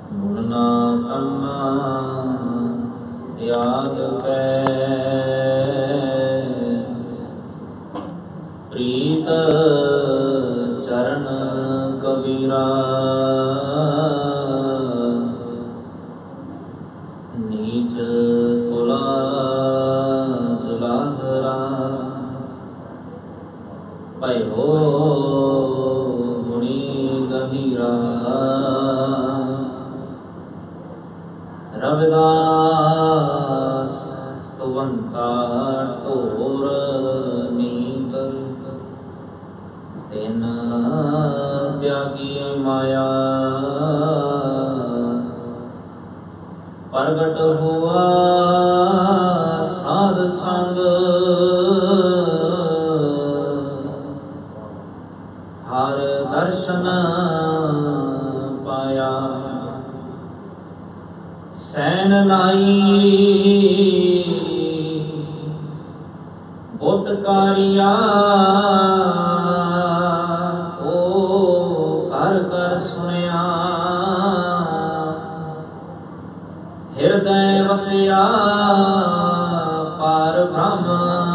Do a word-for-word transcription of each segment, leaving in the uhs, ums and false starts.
ਗੁਣ ਨਾ ਤੰਨਾ ਤਿਆਗ ਕੈ ਪ੍ਰੀਤ ਚਰਨ ਕਬੀਰਾ ਨੀਚ ਤੁਲਾ ਜੁਲਾਹਰਾ ਭਇਓ ਗੁਣੀ ਗਹੀਰਾ ਰਵਿਦਾਸ ਤੁਵੰਤਾ ਢੋਰ ਨੀਤ ਤਿਨ ਤਿਆਗੀ ਮਾਇਆ ਪ੍ਰਗਟ ਹੁਆ ਸਾਧ ਸੰਗ ਹਰ ਦਰਸ਼ਨ ਪਾਇਆ ਸੈਨ ਲਾਈ ਬੁੱਧ ਕਾਰਿਆ ਓ ਘਰ ਘਰ ਸੁਣਿਆ ਹਿਰਦੈ ਵਸਿਆ ਪਰ ਬ੍ਰਹਮ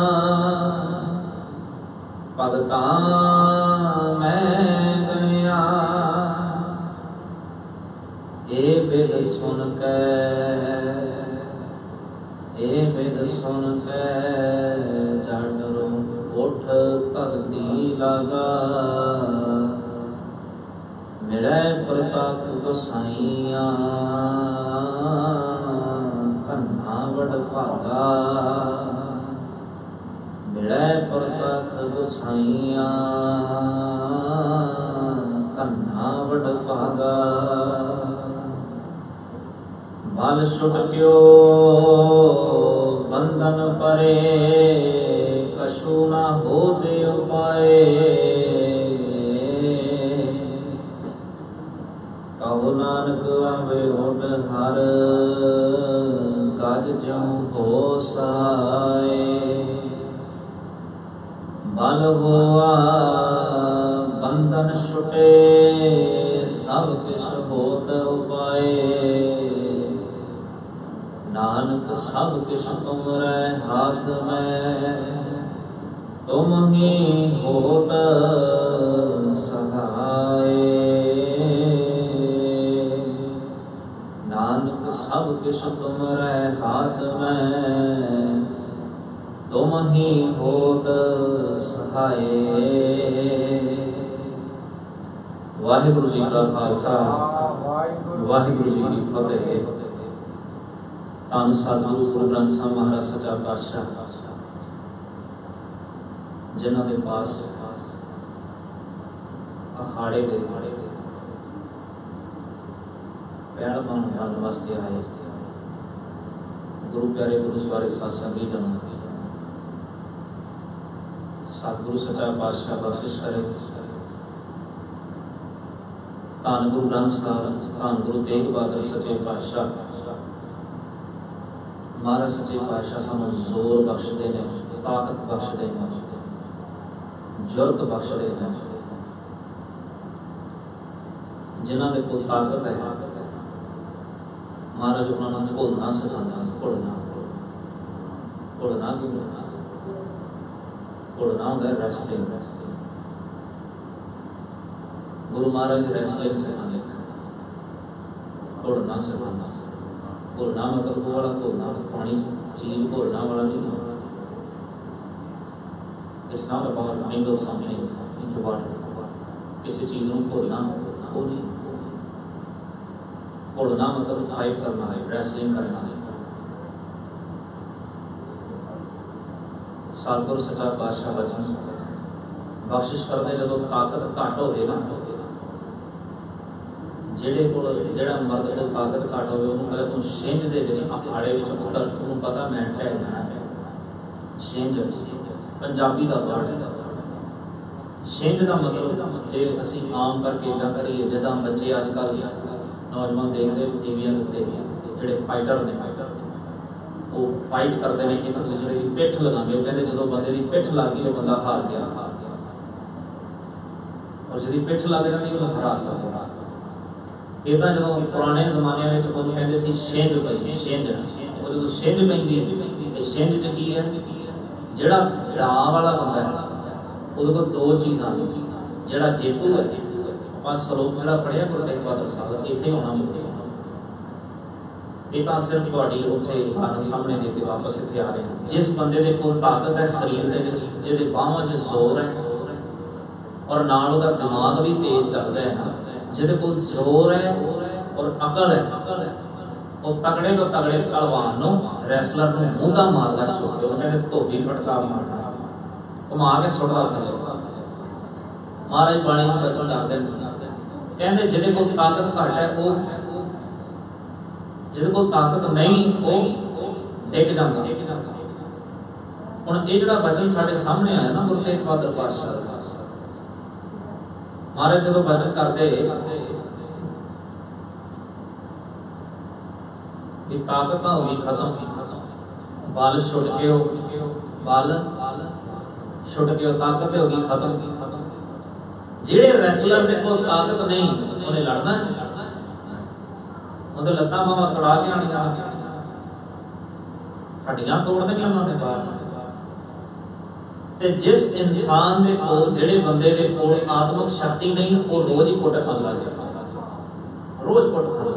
ਭਗਤਾਂ ਮੈਂ ਗਣਿਆ ਇਹ ਬਿਦ ਸੁਣ ਕੇ ਇਹ ਬਿਦ ਸੁਣ ਕੇ ਜੜਰੋਂ ਉਠ ਭਗਤੀ ਲਾਗਾ ਮਿਲੇ ਪ੍ਰਤੱਖ ਗੁਸਾਈਆਂ ਧੰਨਾ ਵਡ ਭਾਗਾ ਮਿਲੇ ਪ੍ਰਤੱਖ ਗੁਸਾਈਆਂ ਧੰਨਾ ਵਡ ਭਾਗਾ ਬਲ ਛੁਟ ਗਿਓ ਬੰਧਨ ਪਰੇ ਕਛੂ ਨਾ ਹੋਤੇ ਉਪਾਏ ਕਹੋ ਨਾਨਕ ਆਵੇ ਓਢ ਹਰ ਗਜ ਜਿਉ ਹੋ ਸਹਾਏ ਬਲ ਹੋਆ ਬੰਧਨ ਛੁਟੇ ਸਭ ਕਿਛ ਹੋਤ ਉਪਾਏ ਨਾਨਕ ਸਭ ਕਿਛ ਤੁਮਰੇ ਹਾਥ ਮੈਂ ਤੁਮ ਹੀ ਹੋਤ ਸਹਾਏ ਨਾਨਕ ਸਭ ਕਿਛ ਤੁਮਰੇ ਹਾਥ ਮੈਂ ਤੁਮ ਹੀ ਹੋਤ ਸਹਾਏ। ਵਾਹਿਗੁਰੂ ਜੀ ਕਾ ਖਾਲਸਾ ਵਾਹਿਗੁਰੂ ਜੀ ਕੀ ਫਤਿਹ। ਧੰਨ ਸਤਿਗੁਰੂ ਗੁਰੂ ਗ੍ਰੰਥ ਸਾਹਿਬ ਮਹਾਰਾਜ ਸੱਚਾ ਪਾਤਸ਼ਾਹ ਜਿਨ੍ਹਾਂ ਦੇ ਪਾਸ ਅਖਾੜੇ ਦੇ ਪਹਿਲਵਾਨ ਬਣਨ ਵਾਸਤੇ ਆਏ ਗੁਰੂ ਪਿਆਰੇ ਗੁਰੂ ਸਵਾਰੇ ਸਾਧ ਸੰਗੀ ਜਨ ਸਤਿਗੁਰੂ ਸੱਚਾ ਪਾਤਸ਼ਾਹ ਬਖਸ਼ਿਸ਼ ਕਰੇ। ਧੰਨ ਗੁਰੂ ਗ੍ਰੰਥ ਸਾਹਿਬ ਧੰਨ ਗੁਰੂ ਤੇਗ ਬਹਾਦਰ ਸੱਚੇ ਪਾਤਸ਼ਾਹ ਮਹਾਰਾਜ ਸੱਚੇ ਪਾਤਸ਼ਾਹ ਸਾਨੂੰ ਜ਼ੋਰ ਬਖਸ਼ਦੇ ਨੇ, ਤਾਕਤ ਬਖਸ਼ਦੇ ਨੇ, ਜੁਰਤ ਬਖਸ਼ਦੇ ਨੇ। ਜਿਨ੍ਹਾਂ ਦੇ ਕੋਲ ਤਾਕਤ ਹੈ ਮਹਾਰਾਜ ਉਹਨਾਂ ਨੂੰ ਭੁੱਲਣਾ ਸਿਖਾਉਂਦਾ। ਭੁੱਲਣਾ ਭੁੱਲਣਾ ਕੀ ਭੁੱਲਣਾ ਹੁੰਦਾ ਰੈਸਲਿੰਗ। ਗੁਰੂ ਮਹਾਰਾਜ ਰੈਸਲਿੰਗ ਸਿਖਾਉਂਦੇ, ਭੁੱਲਣਾ ਸਿਖਾਉਂਦਾ। ਭੁੱਲਣਾ ਮਤਲਬ ਉਹ ਵਾਲਾ ਭੁੱਲਣਾ ਪਾਣੀ ਚੀਜ਼ ਭੁੱਲਣਾ ਵਾਲਾ ਨਹੀਂ। It's not about mingle something into water। किसी चीज ਨੂੰ ਭੁੱਲਣਾ ਉਹ ਨਹੀਂ। ਭੁੱਲਣਾ ਮਤਲਬ ਫਾਈਟ ਕਰਨਾ ਹੈ, ਰੈਸਲਿੰਗ ਕਰਨਾ ਹੈ। ਸਤਿਗੁਰੂ ਸੱਚਾ ਪਾਤਸ਼ਾਹ ਬਚਨ ਬਖਸ਼ਿਸ਼ ਕਰਦੇ ਜਦੋਂ ਤਾਕਤ ਘੱਟ ਹੋਵੇ ਨਾ, ਜਿਹੜੇ ਕੋਲ ਜਿਹੜਾ ਮਰਦ ਕੋਲ ਤਾਕਤ ਘੱਟ ਹੋਵੇ ਉਹਨੂੰ ਕਹਿੰਦਾ ਤੂੰ ਛਿੰਝ ਦੇ ਵਿੱਚ ਅਖਾੜੇ ਵਿੱਚ ਉਤਰ। ਤੁਹਾਨੂੰ ਪਤਾ ਮੈਂ ਢਹਿ ਜਾਣਾ ਹੈ। ਛਿੰਝ ਪੰਜਾਬੀ ਦਾ ਵਰਡ ਹੈ। ਛਿੰਝ ਦਾ ਮਤਲਬ ਜੇ ਅਸੀਂ ਆਮ ਕਰਕੇ ਇੱਦਾਂ ਕਰੀਏ ਜਿੱਦਾਂ ਬੱਚੇ ਅੱਜ ਕੱਲ੍ਹ ਨੌਜਵਾਨ ਦੇਖਦੇ ਟੀਵੀਆਂ ਦੇ ਉੱਤੇ ਜਿਹੜੇ ਫਾਈਟਰ ਨੇ ਉਹ ਫਾਈਟ ਕਰਦੇ ਨੇ ਇੱਕ ਦੂਸਰੇ ਦੀ ਪਿੱਠ ਲਗਾਉਂਦੇ। ਉਹ ਕਹਿੰਦੇ ਜਦੋਂ ਬੰਦੇ ਦੀ ਪਿੱਠ ਲੱਗ ਗਈ ਉਹ ਬੰਦਾ ਹਾਰ ਗਿਆ, ਔਰ ਜਿਹਦੀ ਪਿੱਠ ਲੱਗ ਜਾਂਦੀ ਉਹ ਹਰਾ ਦਿੱਤਾ। ਇਹ ਤਾਂ ਜਦੋਂ ਪੁਰਾਣੇ ਜ਼ਮਾਨਿਆਂ ਵਿੱਚ ਉਹਨੂੰ ਕਹਿੰਦੇ ਸੀ ਛਿੰਝ ਪਈ, ਛਿੰਝ। ਉਹ ਜਦੋਂ ਛਿੰਝ ਪੈਂਦੀ ਤੇ ਛਿੰਝ 'ਚ ਕੀ ਹੈ, ਜਿਹੜਾ ਡਾ ਵਾਲਾ ਬੰਦਾ ਹੈ ਉਹਦੇ ਕੋਲ ਦੋ ਚੀਜ਼ਾਂ ਨੇ। ਜਿਹੜਾ ਜੇਤੂ ਹੈ, ਆਪਾਂ ਸਰੋਤ ਜਿਹੜਾ ਪੜ੍ਹਿਆ ਗੁਰੂ ਤੇਗ ਬਹਾਦਰ ਸਾਹਿਬ, ਇੱਥੇ ਹੋਣਾ ਉੱਥੇ ਇਹ ਤਾਂ ਸਿਰਫ ਤੁਹਾਡੀ ਉੱਥੇ ਆਨ ਸਾਹਮਣੇ ਦੇ ਕੇ ਵਾਪਸ ਇੱਥੇ ਆ ਰਹੇ ਹਨ। ਜਿਸ ਬੰਦੇ ਦੇ ਕੋਲ ਤਾਕਤ ਹੈ ਸਰੀਰ ਦੇ ਵਿੱਚ, ਜਿਹਦੇ ਬਾਹਾਂ 'ਚ ਜ਼ੋਰ ਹੈ ਔਰ ਨਾਲ ਉਹਦਾ ਦਿਮਾਗ ਵੀ ਤੇਜ਼ ਚੱਲਦਾ ਹੈ, ਜਿਹਦੇ ਕੋਲ ਜ਼ੋਰ ਹੈ ਔਰ ਅਕਲ ਹੈ, ਉਹ ਤਗੜੇ ਤੋਂ ਤਗੜੇ ਪਹਿਲਵਾਨ ਨੂੰ, ਰੈਸਲਰ ਨੂੰ ਮੂੰਹਦਾ ਮਾਰਦਾ ਚੁੱਕ ਕੇ, ਉਹ ਕਹਿੰਦੇ ਧੋਬੀ ਪਟਕਾ ਮਾਰਨਾ, ਘੁਮਾ ਕੇ ਸੁੱਟਦਾ ਥੱਲੇ। ਮਹਾਰਾਜ ਬਾਣੀ 'ਚ ਬਚਨ ਕਰਦੇ ਨੇ, ਕਹਿੰਦੇ ਜਿਹਦੇ ਕੋਲ ਤਾਕਤ ਘੱਟ ਹੈ, ਉਹ ਜਿਹਦੇ ਕੋਲ ਤਾਕਤ ਨਹੀਂ ਉਹ ਡਿੱਗ ਜਾਂਦਾ। ਹੁਣ ਇਹ ਜਿਹੜਾ ਬਚਨ ਸਾਡੇ ਸਾਹਮਣੇ ਆਇਆ ਨਾ ਗੁਰੂ ਤੇਗ ਬਹਾਦਰ ਪਾਤਸ਼ਾਹ ਦਾ, ਮਹਾਰਾਜ ਜਦੋਂ ਬਚਨ ਕਰਦੇ ਵੀ ਤਾਕਤ ਹੋ ਗਈ ਖਤਮ, ਬਲ ਛੁੱਟ ਗਿਓ, ਬਲ ਛੁੱਟ ਗਿਓ, ਤਾਕਤ ਹੋ ਗਈ ਖਤਮ। ਜਿਹੜੇ ਰੈਸਲਰ ਦੇ ਕੋਲ ਤਾਕਤ ਨਹੀਂ ਉਹਨੇ ਲੜਨਾ, ਉਹਦੇ ਲੱਤਾਂ ਬਾਹਾਂ ਤੜਾ ਕੇ ਆਣੀਆਂ, ਹੱਡੀਆਂ ਤੋੜ ਦੇਣੀਆਂ ਉਹਨਾਂ ਨੇ ਬਾਹਰ। ਤੇ ਜਿਸ ਇਨਸਾਨ ਦੇ ਕੋਲ, ਜਿਹੜੇ ਬੰਦੇ ਦੇ ਕੋਲ ਆਤਮਿਕ ਸ਼ਕਤੀ ਨਹੀਂ, ਉਹ ਰੋਜ਼ ਹੀ ਕੁੱਟ ਖਾਂਦਾ ਜੀ, ਰੋਜ਼ ਕੁੱਟ ਖਾਂਦਾ।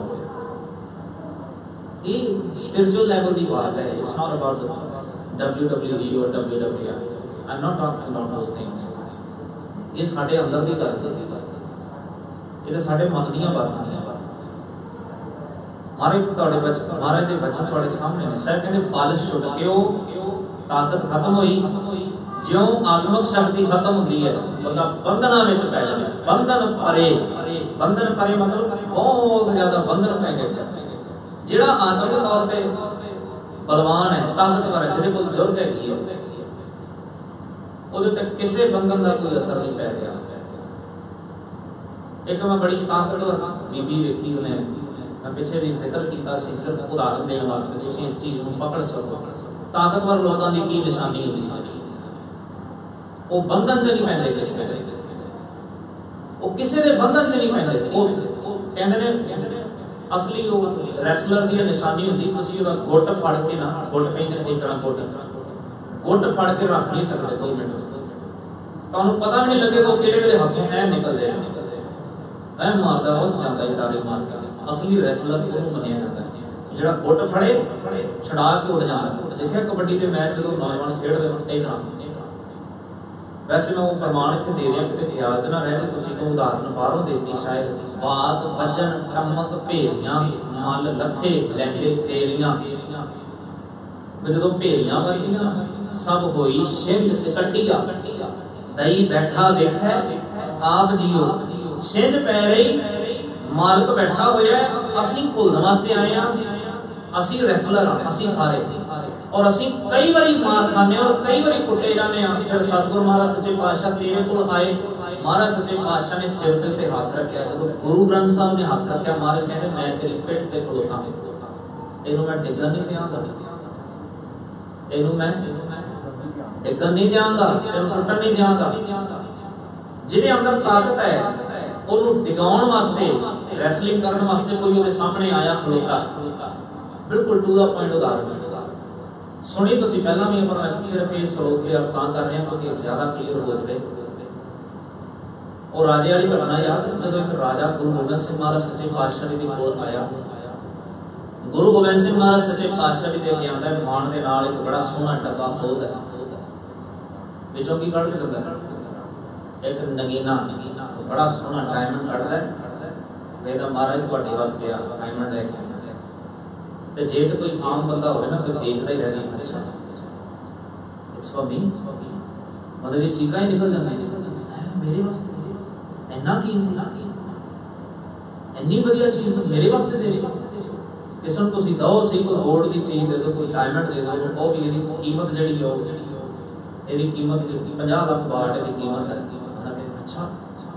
ਇਹ ਸਪਿਰਚੁਅਲ ਲੈਵਲ ਦੀ ਬਾਤ ਹੈ। It's not about W W E ਔਰ W W F. I am not talking about those things. ਇਹ ਸਾਡੇ ਅੰਦਰ ਦੀ ਗੱਲ ਹੈ, ਇਹ ਤਾਂ ਸਾਡੇ ਮਨ ਦੀਆਂ ਬਾਤਾਂ ਨੇ। ਮਹਾਰਾਜ ਤੁਹਾਡੇ ਬਚਨ, ਮਹਾਰਾਜ ਦੇ ਬਚਨ ਤੁਹਾਡੇ ਸਾਹਮਣੇ ਨੇ। ਸਾਹਿਬ ਕਹਿੰਦੇ ਬਲ ਛੁੱਟ ਗਿਓ, ਤਾਕਤ ਖਤਮ ਹੋਈ, ਜਿਉਂ ਆਤਮਿਕ ਸ਼ਕਤੀ ਖਤਮ ਹੁੰਦੀ ਹੈ, ਬੰਦਾ ਬੰਧਨਾਂ ਵਿੱਚ ਪੈ ਜਾਂਦਾ। ਬੰਧਨ ਪਰੇ, ਬੰਧਨ ਪਰੇ ਮਤਲਬ ਬਹੁਤ ਜ਼ਿਆਦਾ ਬੰਧਨ ਪੈ ਗਏ। ਜਿਹੜਾ ਆਤਮਿਕ ਤੌਰ ਤੇ ਬਲਵਾਨ ਹੈ, ਤਾਕਤਵਰ ਹੈ, ਜਿਹਦੇ ਕੋਲ ਜ਼ੁਰਤ ਹੈਗੀ ਹੈ, ਉਹਦੇ ਤੇ ਕਿਸੇ ਬੰਧਨ ਦਾ ਕੋਈ ਅਸਰ ਨਹੀਂ ਪੈ ਰਿਹਾ। ਇੱਕ ਮੈਂ ਬੜੀ ਤਾਕਤਵਰ ਬੀਬੀ ਵੇਖੀ, ਉਹਨੇ ਮੈਂ ਪਿੱਛੇ ਵੀ ਜ਼ਿਕਰ ਕੀਤਾ ਸੀ, ਸਿਰਫ ਉਦਾਹਰਨ ਦੇਣ ਵਾਸਤੇ ਤੁਸੀਂ ਇਸ ਚੀਜ਼ ਨੂੰ ਪਕੜ ਸਕੋ। ਤਾਕਤਵਰ ਲੋਕਾਂ ਦੀ ਕੀ ਨਿਸ਼ਾਨੀ ਹੁੰਦੀ ਹੈ? ਉਹ ਬੰਧਨ 'ਚ ਨਹੀਂ ਪੈਂਦੇ ਕਿਸੇ ਦੇ, ਉਹ ਕਿਸੇ ਦੇ ਬੰਧਨ 'ਚ ਨਹੀਂ ਪੈਂਦੇ। ਉਹ ਕਹਿੰਦੇ ਨੇ ਅਸਲੀ ਉਹ ਰੈਸਲਰ ਦੀ ਨਿਸ਼ਾਨੀ ਹੁੰਦੀ, ਤੁਸੀਂ ਉਹਦਾ ਗੁੱਟ ਫੜ ਕੇ ਨਾ, ਗੁੱਟ ਕਹਿੰਦੇ ਨੇ ਇਸ ਤਰ੍ਹਾਂ ਗੁੱਟ ਗੁੱਟ ਫੜ ਕੇ ਰੱਖ ਨਹੀਂ ਸਕਦੇ ਦੋ ਮਿੰਟ, ਤੁਹਾਨੂੰ ਪਤਾ ਵੀ ਨਹੀਂ ਲੱਗੇਗਾ ਉਹ ਕਿਹੜੇ ਵੇਲੇ ਹੱਥੋਂ ਐ ਨਿਕਲ ਜਾਏ, ਐ ਮਾਰਦਾ ਉਹ ਜਾਂਦਾ ਇਦਾਰੇ ਮਾਰ ਕੇ। ਅਸਲੀ ਰੈਸਲਰ ਉਹਨੂੰ ਮੰਨਿਆ ਜਾਂਦਾ ਜਿਹੜਾ ਗੁੱਟ ਫੜੇ ਛੜਾ ਕੇ ਉੱਡ ਜਾਂਦਾ। ਦੇਖਿਆ ਕਬੱਡੀ ਦੇ ਮੈਚ ਜਦੋਂ ਨੌਜਵਾਨ ਖੇਡਦੇ ਹਨ ਇਸ ਤਰ੍ਹਾਂ। ਵੈਸੇ ਮੈਂ ਉਹ ਪ੍ਰਮਾਣ ਇੱਥੇ ਦੇ ਰਿਹਾ ਕਿਤੇ ਖਿਆਲ 'ਚ ਨਾ ਰਹੇ, ਤੁਸੀਂ ਕੋਈ ਉਦਾਹਰਨ ਬਾਹਰੋਂ ਦੇਤੀ ਸ਼ਾਇਦ। ਬਾਤ ਵੱਜਣ ਟਮਕ ਭੇਰੀਆਂ, ਮੱਲ ਲੱਥੇ ਲੈਂਦੇ ਫੇਰੀਆਂ, ਜਦੋਂ ਭੇਰੀਆਂ ਵੱਜਦੀਆਂ ਸਭ ਹੋਈ ਛਿੰਝ ਇਕੱਠੀਆ, ਦਈ ਬੈਠਾ ਵੇਖੈ ਆਪ ਜੀਓ। ਛਿੰਝ ਪੈ ਰਹੀ, ਮਾਲਕ ਬੈਠਾ ਹੋਇਆ, ਅਸੀਂ ਭੁੱਲਣ ਵਾਸਤੇ ਆਏ ਹਾਂ, ਅਸੀਂ ਰੈਸਲਰ ਹਾਂ, ਅਸੀਂ ਸਾਰੇ, ਔਰ ਅਸੀਂ ਕਈ ਵਾਰੀ ਮਾਰ ਖਾਂਦੇ ਹਾਂ ਔਰ ਕਈ ਵਾਰੀ ਕੁੱਟੇ ਜਾਂਦੇ ਹਾਂ। ਫਿਰ ਸਤਿਗੁਰੂ ਮਹਾਰਾਜ ਸੱਚੇ ਪਾਤਸ਼ਾਹ ਤੇਰੇ ਕੋਲ ਆਏ, ਮਹਾਰਾਜ ਸੱਚੇ ਪਾਤਸ਼ਾਹ ਨੇ ਸਿਰ ਦੇ ਉੱਤੇ ਹੱਥ ਰੱਖਿਆ। ਜਦੋਂ ਗੁਰੂ ਗ੍ਰੰਥ ਸਾਹਿਬ ਨੇ ਹੱਥ ਰੱਖਿਆ, ਮਹਾਰਾਜ ਕਹਿੰਦੇ ਮੈਂ ਤੇਰੀ ਪਿੱਠ ਤੇ ਖਲੋਤਾ, ਤੈਨੂੰ ਮੈਂ ਡਿੱਗਣ ਨਹੀਂ ਦਿਆਂਗਾ, ਤੈਨੂੰ ਮੈਂ ਡਿੱਗਣ ਨਹੀਂ ਦਿਆਂਗਾ, ਤੈਨੂੰ ਟੁੱਟਣ ਨਹੀਂ ਦਿਆਂਗਾ। ਜਿਹਦੇ ਅੰਦਰ ਤਾਕਤ ਹੈ ਉਹਨੂੰ ਡਿਗਾਉਣ ਵਾਸਤੇ, ਰੈਸਲਿੰਗ ਕਰਨ ਵਾਸਤੇ ਕੋਈ ਉਹਦੇ ਸਾਹਮਣੇ ਆਇਆ ਖਲੋਤਾ, ਬਿਲਕੁਲ ਟੂ ਦਾ ਪੁਆਇੰਟ ਉਦਾਹਰਨ ਸੁਣੀ ਤੁਸੀਂ ਪਹਿਲਾਂ ਵੀ, ਪਰ ਮੈਂ ਸਿਰਫ ਇਹ ਸਰੋਤ ਦੇ ਅਰਥਾਂ ਕਰ ਰਿਹਾ ਕਿਉਂਕਿ ਜ਼ਿਆਦਾ ਕਲੀਅਰ ਹੋ ਜਾਵੇ। ਉਹ ਰਾਜੇ ਵਾਲੀ ਘਟਨਾ ਯਾਦ, ਜਦੋਂ ਇੱਕ ਰਾਜਾ ਗੁਰੂ ਗੋਬਿੰਦ ਸਿੰਘ ਮਹਾਰਾਜ ਸੱਚੇ ਪਾਤਸ਼ਾਹ ਦੇ ਕੋਲ ਆਇਆ, ਗੁਰੂ ਗੋਬਿੰਦ ਸਿੰਘ ਮਹਾਰਾਜ ਸੱਚੇ ਪਾਤਸ਼ਾਹ ਦੇ ਅੱਗੇ ਆਉਂਦਾ, ਮਾਣ ਦੇ ਨਾਲ ਇੱਕ ਬੜਾ ਸੋਹਣਾ ਡੱਬਾ ਖੋਲਦਾ, ਵਿੱਚੋਂ ਕੀ ਕੱਢ ਕੇ ਦਿੰਦਾ? ਇੱਕ ਨਗੀਨਾ, ਬੜਾ ਸੋਹਣਾ ਡਾਇਮੰਡ ਕੱਢਦਾ, ਕਹਿੰਦਾ ਮਹਾਰਾਜ ਤੁਹਾਡੇ ਵਾਸਤੇ ਆ ਡਾਇਮੰਡ ਲੈ ਕੇ। ਤੇ ਜੇ ਤਾਂ ਕੋਈ ਆਮ ਬੰਦਾ ਹੋਵੇ ਨਾ ਤੇ ਦੇਖਦਾ ਹੀ ਰਹਿ ਜਾਂਦਾ, ਅੱਛਾ ਇਟਸ ਫॉर ਮੀ, ਮਤਲਬ ਇਹ ਚੀਕਾਂ ਹੀ ਨਿਕਲ ਜਾਂਦੀਆਂ ਮੇਰੇ ਵਾਸਤੇ, ਇੰਨਾ ਕੀਮਤੀ, ਇੰਨੀ ਵਧੀਆ ਚੀਜ਼ ਮੇਰੇ ਵਾਸਤੇ ਦੇ ਰਹੀ। ਕਿਸੇ ਨੂੰ ਤੁਸੀਂ ਦੋ ਸਹੀ, ਕੋਈ ਗੋਲਡ ਦੀ ਚੀਜ਼ ਦੇ ਦਿਓ, ਕੋਈ ਡਾਇਮੰਡ ਦੇ ਦਿਓ, ਉਹ ਵੀ ਇਹਦੀ ਕੀਮਤ ਜਿਹੜੀ ਹੋ, ਇਹਦੀ ਕੀਮਤ ਪੰਜਾਹ ਲੱਖ ਬਾਟ ਇਹਦੀ ਕੀਮਤ ਹੈ। ਅੱਛਾ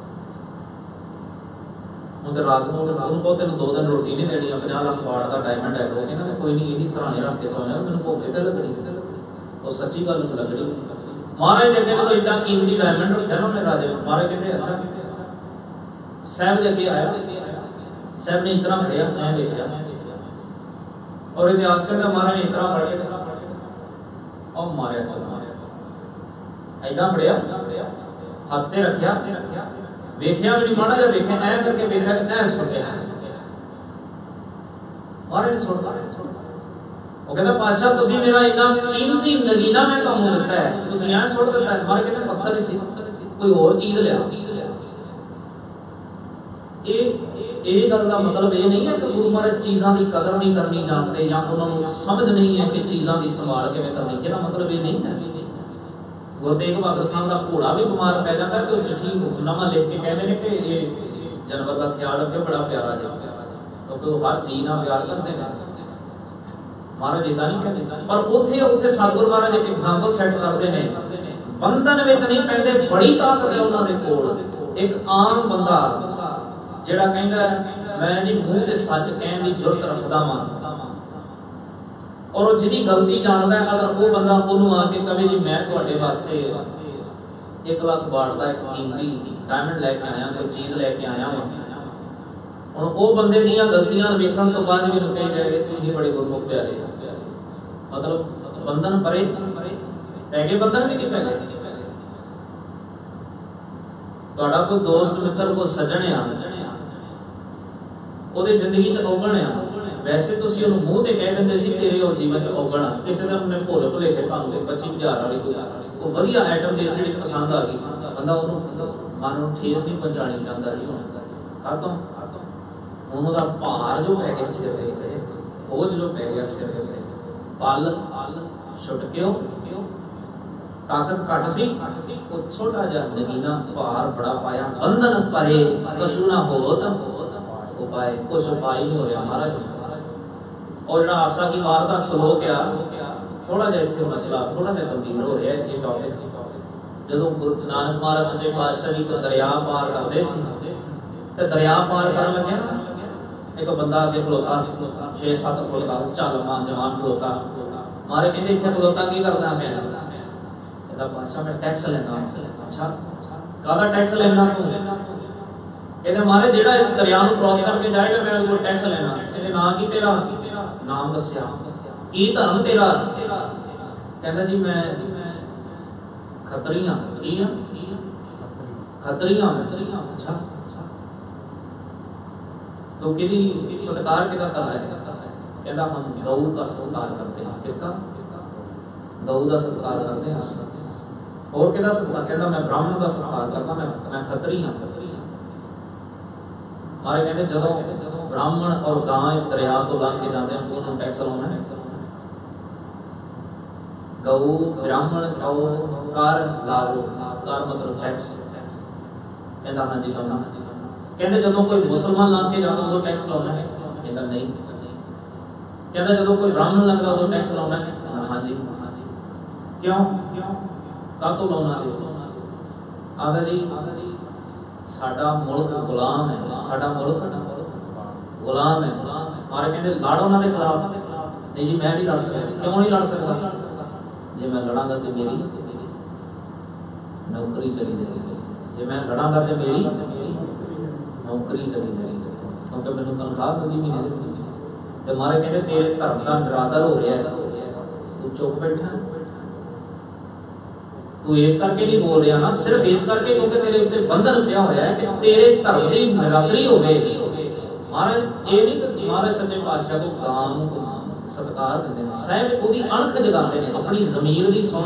ਉਹ ਤੇ ਰਾਤ ਨੂੰ ਉਹਨੂੰ ਕਹੋ ਤੈਨੂੰ ਦੋ ਦਿਨ ਰੋਟੀ ਨਹੀਂ ਦੇਣੀ, ਪੰਜਾਹ ਲੱਖ ਬਾਟ ਦਾ ਡਾਇਮੰਡ ਹੈ, ਉਹ ਕਹਿੰਦਾ ਕੋਈ ਨਹੀਂ ਇਹਦੀ ਸਰਾਣੇ ਰੱਖ ਕੇ ਸੌ ਜਾ, ਮੈਨੂੰ ਭੁੱਖੇ ਤੇ ਲੱਗਣੀ। ਉਹ ਸੱਚੀ ਗੱਲ ਉਸ ਲੱਗਣੀ। ਮਹਾਰਾਜ ਦੇ ਅੱਗੇ ਜਦੋਂ ਏਡਾ ਕੀਮਤੀ ਡਾਇਮੰਡ ਰੱਖਿਆ ਨਾ ਉਹਨੇ ਰਾਜੇ, ਮਹਾਰਾਜ ਕਹਿੰਦੇ ਅੱਛਾ। ਸਾਹਿਬ ਦੇ ਅੱਗੇ ਆਇਆ, साहब ने इतना पढ़िया, मैं देखा और इतिहास कहता महाराज ने इतना पढ़ के और मारिया चल मारिया ऐदा पढ़िया हाथ ते रखिया वेख्या भी नहीं माड़ा जा वेख्या ऐ करके वेख्या ऐ सुन लिया महाराज ने सुन वो कहता पातशाह तुसी मेरा इतना कीमती नगीना मैं तुहानू दिता है तुसी ऐ सुट दिता है। महाराज कहते पत्थर ही सी कोई और चीज लिया। ਇਹ ਗੱਲ ਦਾ ਮਤਲਬ ਇਹ ਨਹੀਂ ਹੈ ਕਿ ਗੁਰੂ ਮਹਾਰਾਜ ਚੀਜ਼ਾਂ ਦੀ ਕਦਰ ਨਹੀਂ ਕਰਨੀ ਜਾਣਦੇ ਜਾਂ ਉਹਨਾਂ ਨੂੰ ਸਮਝ ਨਹੀਂ ਹੈ ਕਿ ਚੀਜ਼ਾਂ ਦੀ ਸੰਭਾਲ ਕਿਵੇਂ ਕਰਨੀ। ਇਹਦਾ ਮਤਲਬ ਇਹ ਨਹੀਂ ਹੈ। ਗੁਰੂ ਤੇਗ ਬਹਾਦਰ ਸਾਹਿਬ ਦਾ ਘੋੜਾ ਵੀ ਬਿਮਾਰ ਪੈ ਜਾਂਦਾ ਤੇ ਉਹ ਚਿੱਠੀ ਹੁਕਮਨਾਮਾ ਲਿਖ ਕੇ ਕਹਿੰਦੇ ਨੇ ਕਿ ਇਹ ਜਾਨਵਰ ਦਾ ਖਿਆਲ ਰੱਖਿਓ ਬੜਾ ਪਿਆਰਾ ਜਿਹਾ ਕਿਉਂਕਿ ਉਹ ਹਰ ਚੀਜ਼ ਨਾਲ ਪਿਆਰ ਕਰਦੇ ਨੇ। ਮਹਾਰਾਜ ਇਦਾਂ ਨਹੀਂ ਕਹਿੰਦੇ ਪਰ ਉੱਥੇ ਉੱਥੇ ਸਤਿਗੁਰੂ ਮਹਾਰਾਜ ਇੱਕ ਐਗਜ਼ਾਮਪਲ ਸੈੱਟ ਕਰਦੇ ਨੇ ਬੰਧਨ ਵਿੱਚ ਨਹੀਂ ਪੈਂਦੇ ਬੜੀ ਤਾਕਤ ਹੈ ਉਹਨਾਂ ਦੇ ਕੋਲ। ਇੱਕ ਆਮ ਬੰਦਾ ਜਿਹੜਾ ਕਹਿੰਦਾ ਮੈਂ ਜੀ ਮੂੰਹ ਤੇ ਸੱਚ ਕਹਿਣ ਦੀ ਜੁਰਤ ਰੱਖਦਾ ਵਾਂ ਔਰ ਉਹ ਜਿਹਦੀ ਗਲਤੀ ਜਾਣਦਾ ਅਗਰ ਉਹ ਬੰਦਾ ਉਹਨੂੰ ਆ ਕੇ ਕਵੇ ਜੀ ਮੈਂ ਤੁਹਾਡੇ ਵਾਸਤੇ ਇੱਕ ਲੱਖ ਬਾਟ ਦਾ ਇੱਕ ਕੀਮਤੀ ਡਾਇਮੰਡ ਲੈ ਕੇ ਆਇਆ ਕੋਈ ਚੀਜ਼ ਲੈ ਕੇ ਆਇਆ ਵਾਂ ਹੁਣ ਉਹ ਬੰਦੇ ਦੀਆਂ ਗਲਤੀਆਂ ਵੇਖਣ ਤੋਂ ਬਾਅਦ ਮੈਨੂੰ ਕਹੀ ਜਾਏ ਤੁਸੀਂ ਬੜੇ ਗੁਰਮੁਖ ਪਿਆਰੇ ਮਤਲਬ ਬੰਧਨ ਪਰੇ ਪੈ ਗਏ ਬੰਧਨ ਕਿ ਨਹੀਂ ਪੈ ਗਏ। ਤੁਹਾਡਾ ਕੋਈ ਦੋਸਤ ਮਿੱਤਰ ਕੋਈ ਸੱਜਣ ਆ ਉਹਦੀ ਜ਼ਿੰਦਗੀ 'ਚ ਔਗਣ ਆ ਵੈਸੇ ਤੁਸੀਂ ਉਹਨੂੰ ਮੂੰਹ ਤੇ ਕਹਿ ਦਿੰਦੇ ਸੀ ਤੇਰੇ ਉਹ ਜੀਵਨ 'ਚ ਔਗਣ ਆ ਕਿਸੇ ਦਿਨ ਉਹਨੇ ਭੁੱਲ ਭੁਲੇਖੇ ਤੁਹਾਨੂੰ ਕੋਈ ਪੱਚੀ ਹਜ਼ਾਰ ਵਾਲੀ ਕੋਈ ਉਹ ਵਧੀਆ ਆਈਟਮ ਦੇ ਜਿਹੜੀ ਪਸੰਦ ਆ ਗਈ ਬੰਦਾ ਉਹਨੂੰ ਮਨ ਨੂੰ ਠੇਸ ਨਹੀਂ ਪਹੁੰਚਾਣੀ ਚਾਹੁੰਦਾ ਜੀ ਹੁਣ ਕਾਹਤੋਂ ਹੁਣ ਉਹਦਾ ਭਾਰ ਜੋ ਪੈ ਗਿਆ ਸਿਰ ਦੇ ਉੱਤੇ ਬੋਝ ਜੋ ਪੈ ਗਿਆ ਸਿਰ ਦੇ ਉੱਤੇ ਪਲ ਛੁਟਕਿਓ ਤਾਕਤ ਘੱਟ ਸੀ ਉਹ ਛੋਟਾ ਜਿਹਾ ਨਗੀਨਾ ਭਾਰ ਬੜਾ ਪਾਇਆ ਬੰਧਨ ਪਰੇ ਕਛੂ ਨਾ ਹੋਤ ਉਪਾਏ ਕੁਛ ਉਪਾਈ ਨਹੀਂ ਹੋਇਆ ਮਹਾਰਾਜ। और ਜਿਹੜਾ ਆਸਾ ਕੀ ਵਾਰ ਦਾ ਸ਼ਲੋਕ ਆ ਥੋੜਾ ਜਿਹਾ ਇੱਥੇ ਮਸਲਾ ਥੋੜਾ ਜਿਹਾ ਗੰਭੀਰ ਹੋ ਰਿਹਾ ਇਹ ਟੌਪਿਕ। ਜਦੋਂ ਗੁਰੂ ਨਾਨਕ ਮਹਾਰਾਜ ਸੱਚੇ ਪਾਤਸ਼ਾਹ ਜੀ ਦਰਿਆ ਪਾਰ ਕਰਦੇ ਸੀ ਤੇ ਦਰਿਆ ਪਾਰ ਕਰਨ ਲੱਗੇ ਨਾ ਇੱਕ ਬੰਦਾ ਅੱਗੇ ਖਲੋਤਾ ਛੇ ਸੱਤ ਫੁੱਟ ਦਾ ਚੱਲ ਮਾਨ ਜਵਾਨ ਖਲੋਤਾ ਮਾਰੇ ਕਹਿੰਦੇ ਇੱਥੇ ਖਲੋਤਾ ਕੀ ਕਰਦਾ ਮੈਂ ਇਹਦਾ ਪਾਤਸ਼ਾਹ ਮੈਂ ਟੈਕਸ ਲੈਣਾ। ਅੱਛਾ ਕਾਹਦਾ ਟੈਕਸ ਲੈਣਾ ਤੂੰ कहते मारे जेड़ा इस दरिया को क्रॉस करके जाएगा मैं उसको टैक्स लेना। कहते ना की तेरा नाम दस्या की धर्म तेरा कहता जी मैं खतरी हाँ खतरी हाँ मैं। अच्छा तो कि सत्कार किसका कर रहा है कहता हम गऊ का सत्कार करते हैं। किसका गऊ का सत्कार करते हैं और कहता सत्कार कहता मैं ब्राह्मण का सत्कार करता मैं मैं खतरी हाँ। मारे कहते जो ब्राह्मण और गां इस दरिया को लंघ के जाते हैं तो उन्होंने टैक्स लाना है। गऊ ब्राह्मण गऊ कर लाओ कर मतलब टैक्स कहता हाँ जी लाना। कहते जो कोई मुसलमान लंघ के जाता उदो टैक्स लाना है कहता नहीं। कहता जो कोई ब्राह्मण लंघता उदो टैक्स लाना है हाँ जी क्यों का तो लाना आदा जी साडा मुल्क गुलाम है साडा मुल्क गुलाम है। मारे कहते लड़ उन्होंने खिलाफ नहीं जी मैं नहीं लड़ सकता। क्यों नहीं लड़ सकता जे मैं लड़ांगा तो मेरी नौकरी चली जाएगी जे मैं लड़ांगा तो मेरी नौकरी चली जाएगी क्योंकि मैंने तनख्वाह मिलती महीने तो मारे कहते तेरे धर्म का निरादर हो रहा है तू चुप बैठा तू इस करके नहीं बोल रहा ना सिर्फ इस करके क्योंकि तेरे उत्ते बंधन पिया होया है कि तेरे धर्म की निरादरी होवे। महाराज ये नहीं कि महाराज सच्चे पातशाह को गां को सत्कार देते हैं साहब ओदी अणख जगाते हैं अपनी जमीर दी सुन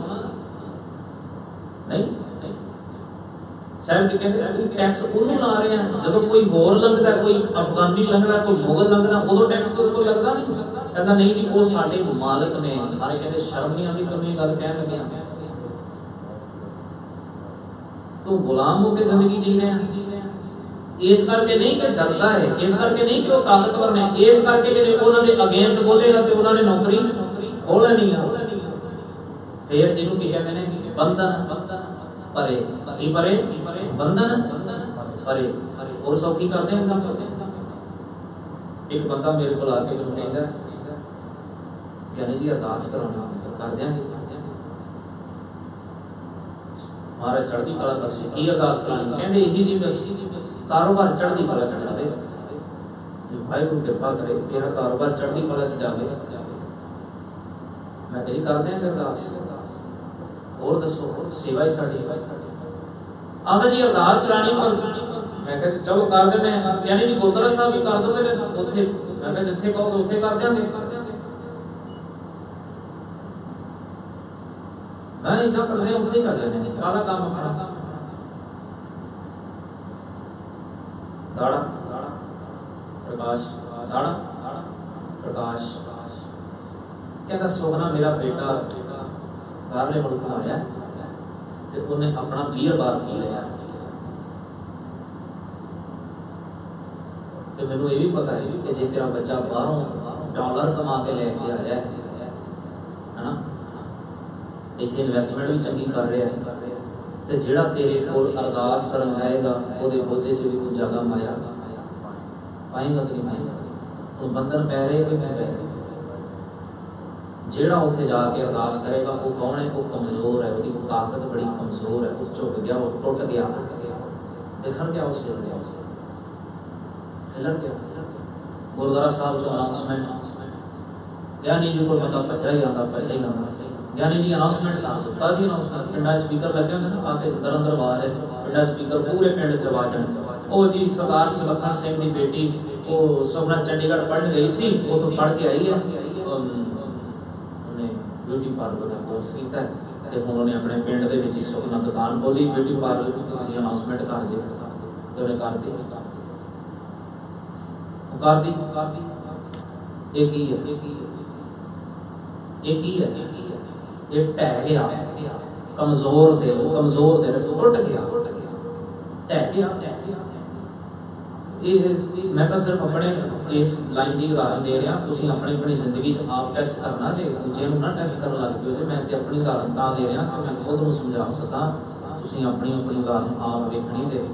नहीं साहब की कहते टैक्स उन्होंने ला रहे हैं जब कोई होर लंघदा कोई अफगानी लंघदा कोई मुगल लंघदा उदो टैक्स तो कोई लगदा नहीं कहता नहीं जी वो साडे मालिक ने। मारे कहते शर्म नहीं आती तुम ये गल कहन लगे तो गुलाम होकर जिंदगी जी रहे हैं इस करके नहीं कि डरता है इस करके नहीं कि वो ताकतवर ने इस करके कि उन्होंने अगेंस्ट बोलेगा तो उन्होंने नौकरी खोल नहीं है फिर इन्हों की कहते हैं बंधन परे की परे बंधन परे और सब की करते हैं सब करते हैं। एक बंदा मेरे को आके मैंने कहता कहने जी अरदास कराना कर देंगे महाराज चढ़ती कला बख्शे की अरदास करानी कहते यही जी बस कारोबार चढ़ती कला चढ़ा दे वाहिगुरू कृपा करे तेरा कारोबार चढ़दी कला च जावे। मैं कही कर देंगे अरदास, और दसो सेवा ही साडी। आंदा जी अरदास करानी पर मैं कहा चलो कर देने, यानी जी गुरुद्वारा साहब भी कर दोगे उत्थे, मैं कहा जिथे कहो उत्थे कर देंगे। मैं इदा कर दे उत्थे चल जाने काला काम अपना दाड़ा प्रकाश दाड़ा प्रकाश कहता सोहना मेरा बेटा बाहरले मुल्क आया ते उन्हें अपना क्लियर बार की लिया ते मैनू ये भी पता है कि जे तेरा बच्चा बाहरों डॉलर कमा के लेके आया है ना, इत्थे इन्वेस्टमेंट भी चंगी कर रहा है ते जिहड़ा तेरे कोल अरदास करन आएगा ओदे बोझे च भी तू ज्यादा माया पाएगा कि नहीं पाएगा। हुण बंधन पै रहे कि नहीं पै रहे, जिहड़ा उत्थे जाके अरदास करेगा वो कौन है, वो कमजोर है, उसकी ताकत बड़ी कमजोर है, वो झुक गया, वो टुट गया, बिखर गया, उस हिल गया, हिलर गया। गुरुद्वारा साहब जो अनाउंसमेंट ज्ञानी जी को बंदा भजा ही आता भजा ही आता ज्ञानी जी अनाउंसमेंट का दी अनाउंसमेंट पिंडा स्पीकर लगे होंगे ना आके दर अंदर आवाज है पिंडा स्पीकर पूरे पिंड से आवाज है ओ जी सरदार सुलखन सिंह की बेटी वो सोना चंडीगढ़ पढ़न गई सी, वो तो पढ़ के आई है, उन्हें ब्यूटी पार्लर का कोर्स किया ते हुण उन्हें अपने पिंड दे विच ही सुखना दुकान खोली ब्यूटी पार्लर की, तुसीं अनाउंसमेंट कर दिओ ते उन्हें कर दी कर दी कर दी एक ही है एक ही है ये ढह गया कमजोर दे कमजोर दे टुट गया ढह गया। मैं तो सिर्फ अपने इस लाइन की उदाहरण दे रहा, तुसीं अपनी अपनी जिंदगी च आप टेस्ट करना जे दूजे नूं ना टेस्ट करन लग पिओ जे। मैं ते अपनी उदाहरण तां दे रहा कि मैं खुद नूं समझा सकां, तुसीं अपनी अपनी उदाहरण आप वेखणी ते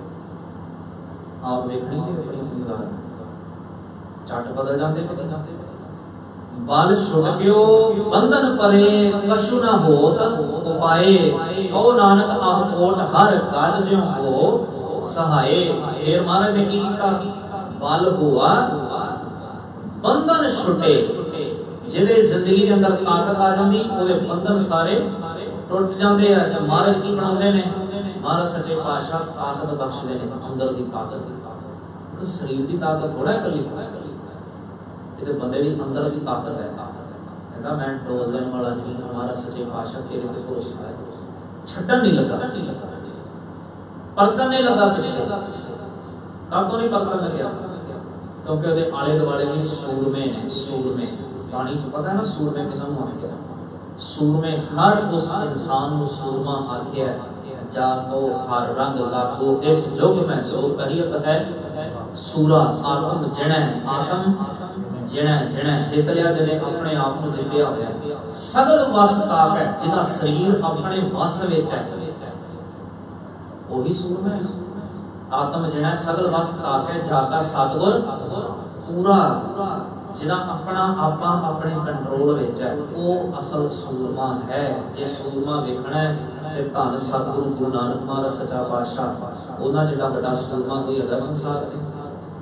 आप वेखणी ते अपनी अपनी उदाहरण झट बदल जाते कदे। बाल छुट गयो बंधन परे कछु न होत उपाए, ओ नानक आप कोट हर काज ज्यों हो सहाय। फिर महाराज ने की कीता, बाल हुआ बंधन छुटे, जिहदे जिंदगी के अंदर ताकत आ जाती ओदे बंधन सारे टुट जाते हैं। ते महाराज की बनाते ने, महाराज सच्चे पातशाह ताकत बख्शदे ने, अंदर की ताकत। शरीर की ताकत थोड़ा है कली, ये बंदे की अंदर की ताकत है। कहता मैं डोल देने वाला नहीं, हमारा सच्चे पातशाह तेरे ते भरोसा है। छड्डन नहीं लगा, परतन नहीं लगा पिछले, कब तो नहीं परतन लग्या, क्योंकि ਉਹਦੇ आले दुआले भी सूरमे ने। सूरमे पानी च पता है ना सूरमे किसम आख्या, सूरमे हर उस इंसान को सूरमा आख्या जाको हर रंग लागो इस जुग में सो करियत है। सूरा आत्म जिणै आत्म जिणै जिणै जित लिया जिने अपने आप को जित्या होया। सगल वस ताक है जिदा शरीर अपने वस विच है, वही सूरमा है। आत्म जिणै सगल वस ताक है जाका सतगुर पूरा, जिदा अपना आपा अपने कंट्रोल विच है, वो असल सूरमा है। जे सूरमा वेखना है ते धन सतगुरु गुरु नानक महाराज सच्चा पातशाह उन्हां जिहड़ा बड़ा सूरमा कोई अदा संसार है।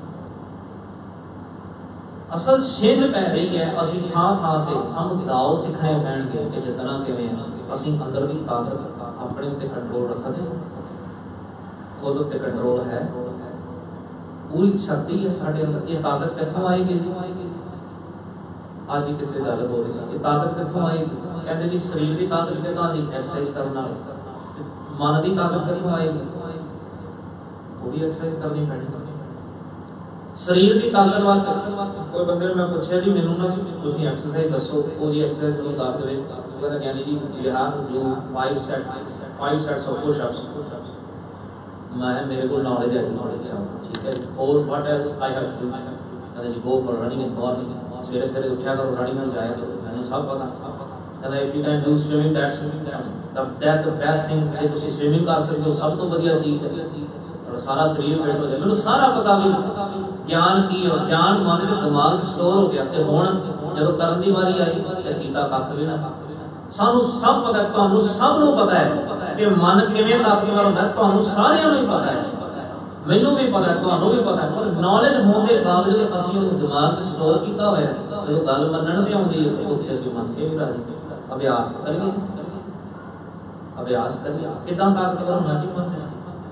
असल छिंज पै रही है, असीं थां थां ते सानूं दाव सिखने पैणगे कि जितना किवें असीं अंदर दी ताकत अपने उत्ते कंट्रोल रखदे, खुद उत्ते कंट्रोल है, पूरी शक्ति है साडे अंदर। ये ताकत कित्थों आएगी जी? आज ही किसी गल हो रही सी, ये ताकत कित्थों आएगी? कहते जी शरीर की ताकत कित्थों आएगी? एक्सरसाइज करना। मन की ताकत कित्थों आएगी? वो भी एक्सरसाइज करनी पैनी। शरीर की ताकत वास्ते कोई बंदे मैं पूछा जी मैनू ना तुसीं एक्सरसाइज दसो, वो जी एक्सरसाइज मैनूं दस देवे, कहता ज्ञानी जी you have to do five set five sets of push ups. मैं मेरे को नॉलेज है नॉलेज ठीक है, और what else I have to do? कहता जी go for running in morning, सवेरे सवेरे उठा करो रनिंग में जाया करो, मैंने सब पता। कहता if you can do swimming that's that's the best thing. जे तुसीं स्विमिंग कर सकते हो सब तो वधिया चीज है, और सारा शरीर फिट हो जाए। मैनूं सारा पता भी ज्ञान की और ज्ञान मन के दिमाग स्टोर हो गया, ते हुण जदों करन दी वारी आई ते कीता कख भी ना। सानू सब पता है, तुहानू सब नूं पता है कि मन किवें ताकतवर हुंदा है, तुहानू सारिआं नूं पता है। मैनू भी पता है, तुहानू भी पता है, पर नॉलेज होने के बावजूद असीं उहनूं दिमाग च स्टोर किया होया जो गल मनण ते आउंदी है उत्थे असीं मन के भी राजी। अभ्यास करिए, अभ्यास करिए, किदां ताकतवर होना जी मन है।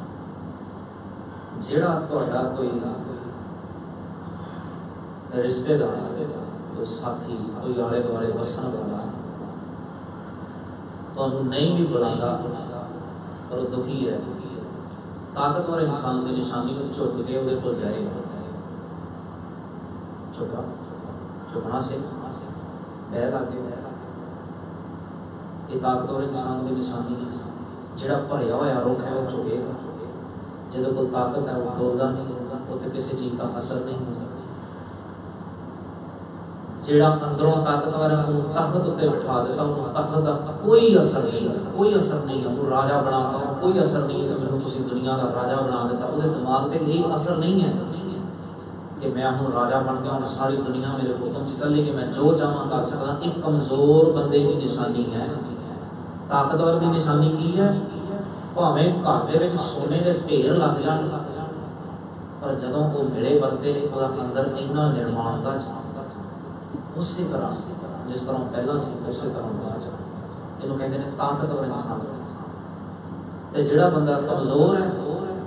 जिहड़ा तुहाडा कोई रिश्तेदार, कोई साथी, कोई आले दुआले वसन वाला तुहानू नहीं भी बुलांदा पर दुखी है, ताकतवर इंसान की निशानी को झुक के उहदे कोल जाएगा। झुका झुकना से बैर आगे ये ताकतवर इंसान की निशानी है। जिहड़ा भरिया होया रुख है वह झुकेगा, जिहदे कोल ताकत है वह डोलदा नहीं, उत्थे किसी चीज़ का असर नहीं हो सकता। जिहड़ा अंदरों ताकतवर है उन्होंने ताकत उत्ते बिठा देता, उन्होंने ताकत का कोई असर नहीं, कोई असर नहीं है। उन्होंने राजा बनाता कोई असर नहीं है कि मैंने तुसीं दुनिया का राजा बना देता, उसके दिमाग पर यही असर नहीं है कि मैं हूँ राजा बन गया, हूँ सारी दुनिया मेरे हुक्म से चलेगी, मैं जो चाहां कर सकता। एक कमजोर बंदे की निशानी है। ताकतवर की निशानी की है, भावें घर दे विच सोने के ढेर लग जाण, पर जदों वो मिले वरते उसदा अंदर इन्ना निर्माणता उस तरह जिस तरह पहला सी उस तरह बाद इन्हों कहते हैं ताकतवर इंसान। तो जिहड़ा बंदा कमजोर है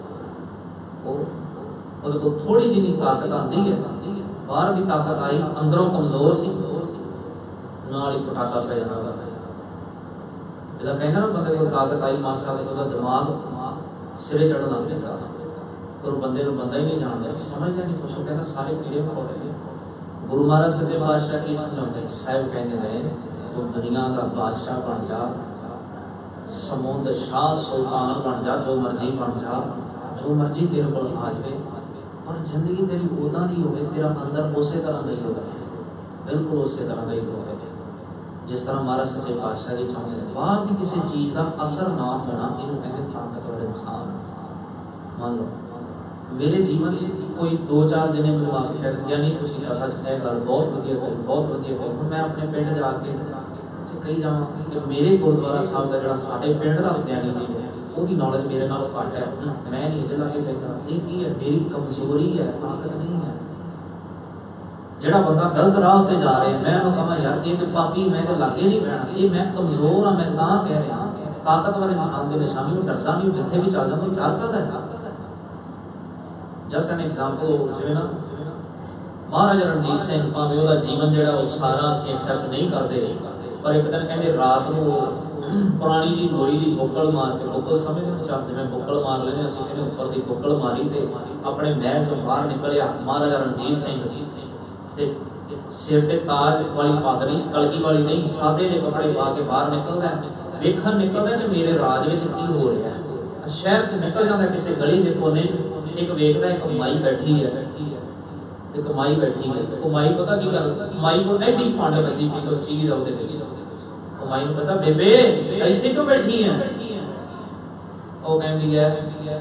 वो को थोड़ी जी ताकत आती है, बाहर की ताकत आई, अंदरों कमजोर सी नाल ही पटाका पै जाता। जिहड़ा कहना ना बंदे को ताकत आई मासा तो दिमाग सिरे चढ़न लग पैंदा, पर बंदे को बंदा ही नहीं जानता, समझदा नहीं कुछ। कहना सारे कीड़े मकोड़े। गुरु महाराज सच्चे बादशाह की समझाते साहब कहते हैं तो दुनिया का बादशाह बन जा, समुद्र शाह सुल्तान बन जा, जो मर्जी बन जा, जो मर्जी तेरे को आ जाए, पर जिंदगी तेरी उदा नहीं हो, तेरा अंदर उस तरह का ही होगा, बिल्कुल उस तरह का ही होगा जिस तरह महाराज सच्चे बादशाह जी चाहते हैं। बाहर की किसी चीज़ का असर ना होना, इन्होंने कहते ताकतवर इंसान। मान लो मेरे जीवन से कोई दो चार जने मिलवा के कह दिया नहीं तुम कथा च गल बहुत वधिया करी, बहुत वधिया करी। हूँ मैं अपने पिंड जाके कही जावां कि मेरे गुरुद्वारा साहब का जो साढ़े पिंड का विद्यानी जी है उसकी नॉलेज मेरे नालों घट है, मैं नहीं ये लागे पैदा। ये की है? मेरी कमजोरी है, ताकत नहीं है। जिहड़ा बंदा गलत राह उत्ते जा रहा है, मैं उन्होंने कहा यार ये तो पापी, मैं तो लागे नहीं पैना, ये मैं कमजोर हाँ, मैं तां कह रहा। ताकतवर इंसान की निशानी डरदा नहीं, जिथे भी चल जाता डर कदा है। जस्ट एन एग्जाम्पल जिवें ना महाराजा रणजीत सिंह भावें उहदा जीवन जिहड़ा वो सारा असीं एक्सैप्ट नहीं करते, पर एक दिन कहते रात को पुरानी जी लोई की बुक्कल मार के, बुक्कल समझ चाहते मैं बुक्कल मार लेने असीं कहने उपर की बुक्कल मारी तो अपने महल चों बाहर निकलिया महाराजा रणजीत सिंह ते सिर ते ताज वाली पग नहीं, कलगी वाली नहीं, सादे जे कपड़े पा के बाहर निकलदा वेखण निकलदा कि मेरे राज विच की हो रहा है। शहर च निकल जाता किसी गली के कोने च, एक वेखदा एक माई बैठी है, एक माई बैठी है। वो माई पता की कर, माई को एडी पंड बची पी उस चीज ਉਹਦੇ ਵਿੱਚ, ਉਹ माई ਨੂੰ पता बेबे ਇੱਥੇ क्यों बैठी है? ਉਹ ਕਹਿੰਦੀ है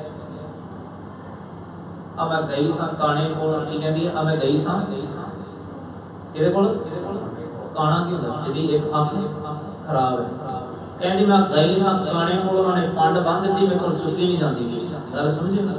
आ मैं गई सां काने कोल, की कहती है आ मैं गई सां किहदे कोल? काना की ਹੁੰਦਾ ਜਿਹਦੀ एक अख खराब है। कहती मैं गई सां काने कोल, उन्होंने पंड बंन ਦਿੱਤੀ, मेरे को चुकी नहीं जाती। गल समझे?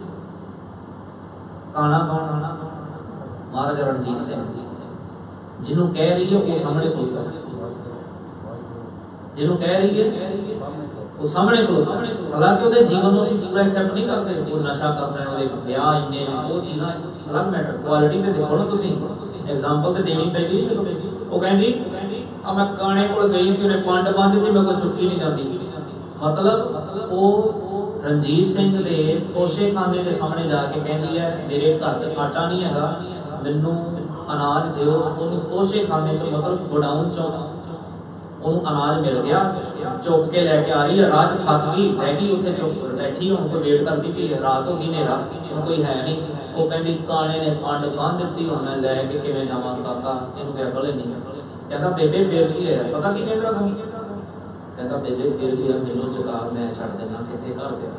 काना कौन? महाराजा रणजीत सिंह। जिन्हों कह रही है वो सामने खलोता, जिन्हों कह रही है वो सामने खलोता। हालांकि वो जीवन को पूरा एक्सैप्ट नहीं करते, वो नशा करता है, ब्याह इन्ने वो चीज़ा अलग मैटर। क्वालिटी तो देखो ना तुम, एग्जाम्पल तो देनी पेगी। वो कहती अब मैं काने को गई सी, उन्हें पंड बंन दी, मेरे को चुकी नहीं जाती। मतलब वो रणजीत सिंह के तोशे खाने के सामने जाके कहती है मेरे घर च आटा नहीं है, मैनू अनाज दो। तोशे खाने चो मतलब गोडाउन चो उन्होंने अनाज मिल गया, चुप के लैके आ रही है। रात थक गई बह गई उत्थे चुप बैठी, उनको वेट करती पी, रात हो गई, नेरा कोई है नहीं। वो कहती काने ने पंड बंन दी, हूँ मैं लैके किवें जावां काका, इन्हूं कोई अकल नहीं। कहता बेबे फिर की है? पता की कहता कहता बेबे फिर भी मैनू चुका, मैं छड्ड देना किथे घर दे।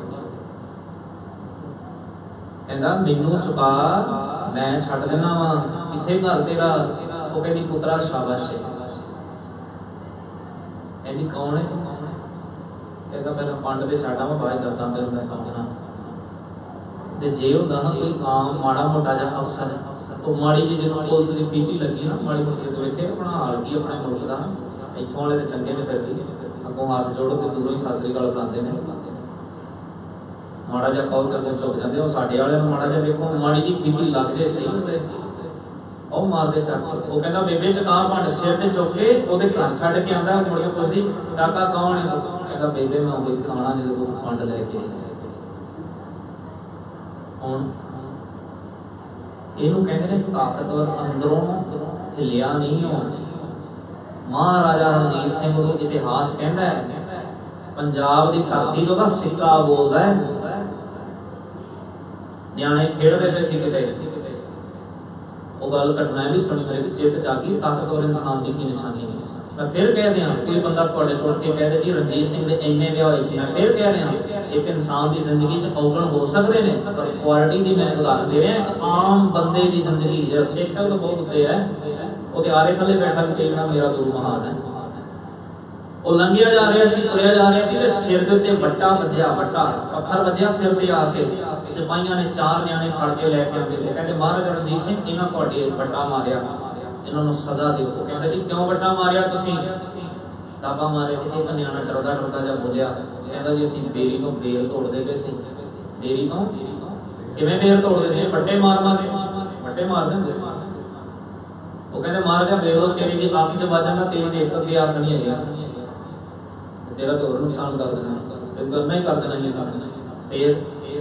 कहता मैनू चुका मैं छड्ड देना वा किथे घर तेरा। वो कहती पुत्रा शाबाश है। कहती कौन है? कहता पहले पंड पे छड्डा मैं बाद दसदा तेनूं मैं कौन हाँ। ਤੇ ਜੇ ਹੁੰਦਾ ना कोई आम माड़ा मोटा जिहा अफसर ਉਹ ਮਾੜੀ ਜੀ ਜਿਹਨੂੰ ਪੁਲਿਸ ਦੀ ਪੀਤੀ ਲੱਗੀ ਨਾ ਮਾੜੀ ਮੋਟੀ ਤੇ ਵੇਖੇ ਆਪਣਾ ਹਾਲ ਕੀ ਆਪਣੇ ਮੁਲਕ ਦਾ ਇੱਥੋਂ ਵਾਲੇ ਤੇ ਚੰਗੇ ਨੇ ਫਿਰ ਵੀ ਅੱਗੋਂ ਹੱਥ ਜੋੜੋ ਤੇ ਦੂਰੋਂ ਹੀ ਸਤਿ ਸ੍ਰੀ ਅਕਾਲ ਬੁਲਾਉਂਦੇ ਨੇ ਮਾੜਾ ਜਿਹਾ ਕਹੋ ਤੇ ਚੁੱਕ ਜਾਂਦੇ ਉਹ ਸਾਡੇ ਵਾਲੇ ਨੂੰ ਮਾੜਾ ਜਿਹਾ ਵੇਖੋ ਮਾੜੀ ਜੀ ਪੀਤੀ ਲੱਗ ਜੇ ਸਹੀ ਹੁੰਦੇ ਉਹ ਮਾਰਦੇ ਚੱਕ ਉਹ ਕਹਿੰਦਾ ਬੇਬੇ ਚਕਾ ਭੰਡ ਸਿਰ ਤੇ ਚੁੱਕ ਕੇ ਉਹਦੇ ਘਰ ਛੱਡ ਕੇ ਆਂਦਾ ਮੁੜ ਕੇ ਪੁੱਛਦੀ ਕਾਕਾ ਕੌਣ ਹੈ ਕਹਿੰਦਾ ਬੇਬੇ ਮੈਂ ਕੋਈ ਖਾਣਾ ਜਿਹਦੇ ਕੋਲ ਭੰਡ ਲੈ ਕੇ ਆਈ ਸੀ ਹੁਣ ਇਹਨੂੰ ਕਹਿੰਦੇ ਨੇ ਤਾਕਤਵਰ ਅੰਦਰੋਂ ਹਿਲਿਆ ਨਹੀਂ ਹੋ ਮਹਾਰਾਜਾ ਰਣਜੀਤ ਸਿੰਘ ਨੂੰ ਇਤਿਹਾਸ ਕਹਿੰਦਾ ਹੈ ਪੰਜਾਬ ਦੀ ਧਰਤੀ ਤੋਂ ਦਾ ਸਿੱਕਾ ਬੋਲਦਾ ਹੈ ਨਿਆਣੇ ਖੇਡਦੇ ਪਏ ਸੀ ਕਿਤੇ ਉਹ ਗੱਲ ਘਟਨਾ ਵੀ ਸੁਣੀ ਮੇਰੇ ਚਿੱਤ ਚ ਆ ਗਈ ਤਾਕਤਵਰ ਇਨਸਾਨ ਦੀ ਕੀ ਨਿਸ਼ਾਨੀ ਹੈ मैं फिर कह रहा कोई बंदा थोड़े छोड़ के कह दे जी रणजीत सिंह दे इन्ने विआह होए सी मैं फिर कह रहा एक इंसान की जिंदगी च औगण हो सकते हैं पर क्वालिटी की मैं उदाहरण दे रहा एक आम बंदे की जिंदगी जो सिख है तो बहुत उत्ते है वो ते आरे थले बैठा के कहना मेरा गुरु महान है वो लंघिया जा रहा सी तुरिया जा रहा सी ते सिर दे उत्ते वट्टा वज्जिया वट्टा पत्थर वज्जिया सिर ते आके सिपाहियां ने चार न्याणे फड़ के लैके आंदे वो कहते महाराजा रणजीत सिंह इन्हां तुहाडे वट्टा मारिया इन्होंने सजा दो वो कहता जी क्यों वड्डा मारिया तुसीं दाबा मारे ते एक न्याणा डरदा डरदा जा बोलिया कहता जी असीं बेरी तो बेल तोड़दे पे सी बेरी तो किवें बेल तोड़दे ने वड्डे मार मार वड्डे मारदे हुंदे सी वो कहंदे मार जा बेलो तेरी जी अख च वज जांदा तेरी ते एक अगे अख नहीं है तेरा तो होर नुकसान कर देना ते करना ही कर देना ही करना फिर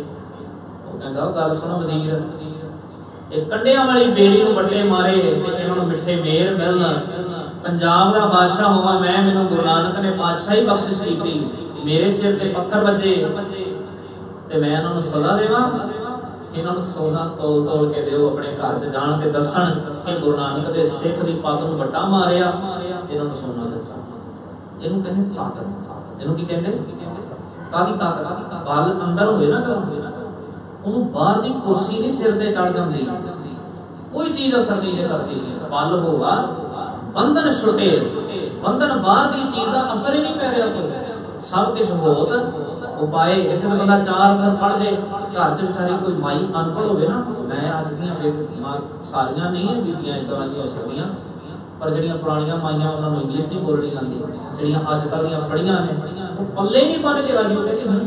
वो कहंदा गल सुनो वजीर कंडियां वाली बेरी नूं वड्डे मारे ते इन्हां नूं मिठे मेर मिलन पंजाब दा बादशाह होवा मैं मैनूं गुरु नानक ने बादशाही बख्शिश कीती मेरे सिर ते पत्थर वजे ते मैं इन्हां नूं सजा देवां इन्हां नूं सोना तोल तोल के दिओ अपने घर च जाण ते दस्सण कि गुरु नानक दे सिख दी पग नूं वड्डा मारिया इन्हां नूं सोना दित्ता इहनूं कहंदे ताकत इहनूं की कहंदे कादी ताकत बल अंदर होवे ना ਜਦੋਂ ਉਹਨੂੰ ਬਾਹਰ ਦੀ ਕੁਰਸੀ ਨਹੀਂ ਸਿਰ ਤੇ ਚੜ ਜਾਂਦੀ ਕੋਈ ਚੀਜ਼ ਅਸਰ ਨਹੀਂ ਕਰਦੀ ਬਲ ਹੋਵਾ ਬੰਧਨ ਛੁਟੇ ਬੰਧਨ ਬਾਹਰ ਦੀ ਚੀਜ਼ ਦਾ ਅਸਰ ਹੀ ਨਹੀਂ ਪੈ ਰਿਹਾ ਕੋਈ ਸਭ ਕੁਝ ਹੋਤ ਉਪਾਏ ਇੱਥੇ ਤਾਂ ਬੰਦਾ ਚਾਰ ਘਰ ਪੜ ਜੇ ਘਰ ਚ ਵਿਚਾਰੀ ਕੋਈ ਮਾਈ ਅਨਪੜ੍ਹ ਹੋਵੇ ਨਾ ਮੈਂ ਅੱਜ ਦੀਆਂ ਸਾਰੀਆਂ ਨਹੀਂ ਬੀਬੀਆਂ ਇਸ ਤਰ੍ਹਾਂ ਦੀਆਂ ਹੋ ਸਕਦੀਆਂ ਪਰ ਜਿਹੜੀਆਂ ਪੁਰਾਣੀਆਂ ਮਾਈਆਂ ਉਹਨਾਂ ਨੂੰ ਇੰਗਲਿਸ਼ ਨਹੀਂ ਬੋਲਣੀ ਆਉਂਦੀ ਜਿਹੜੀਆਂ ਅੱਜ ਕੱਲ੍ਹ ਦੀਆਂ ਪੜ੍ਹੀਆਂ ਨੇ ਉਹ ਪੱਲੇ ਨਹੀਂ ਬੰਨ ਕੇ ਰਾਜੀ ਹੁੰਦੇ ਕਿ ਨਹੀਂ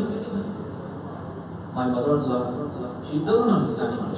My mother-in-law, she doesn't understand English.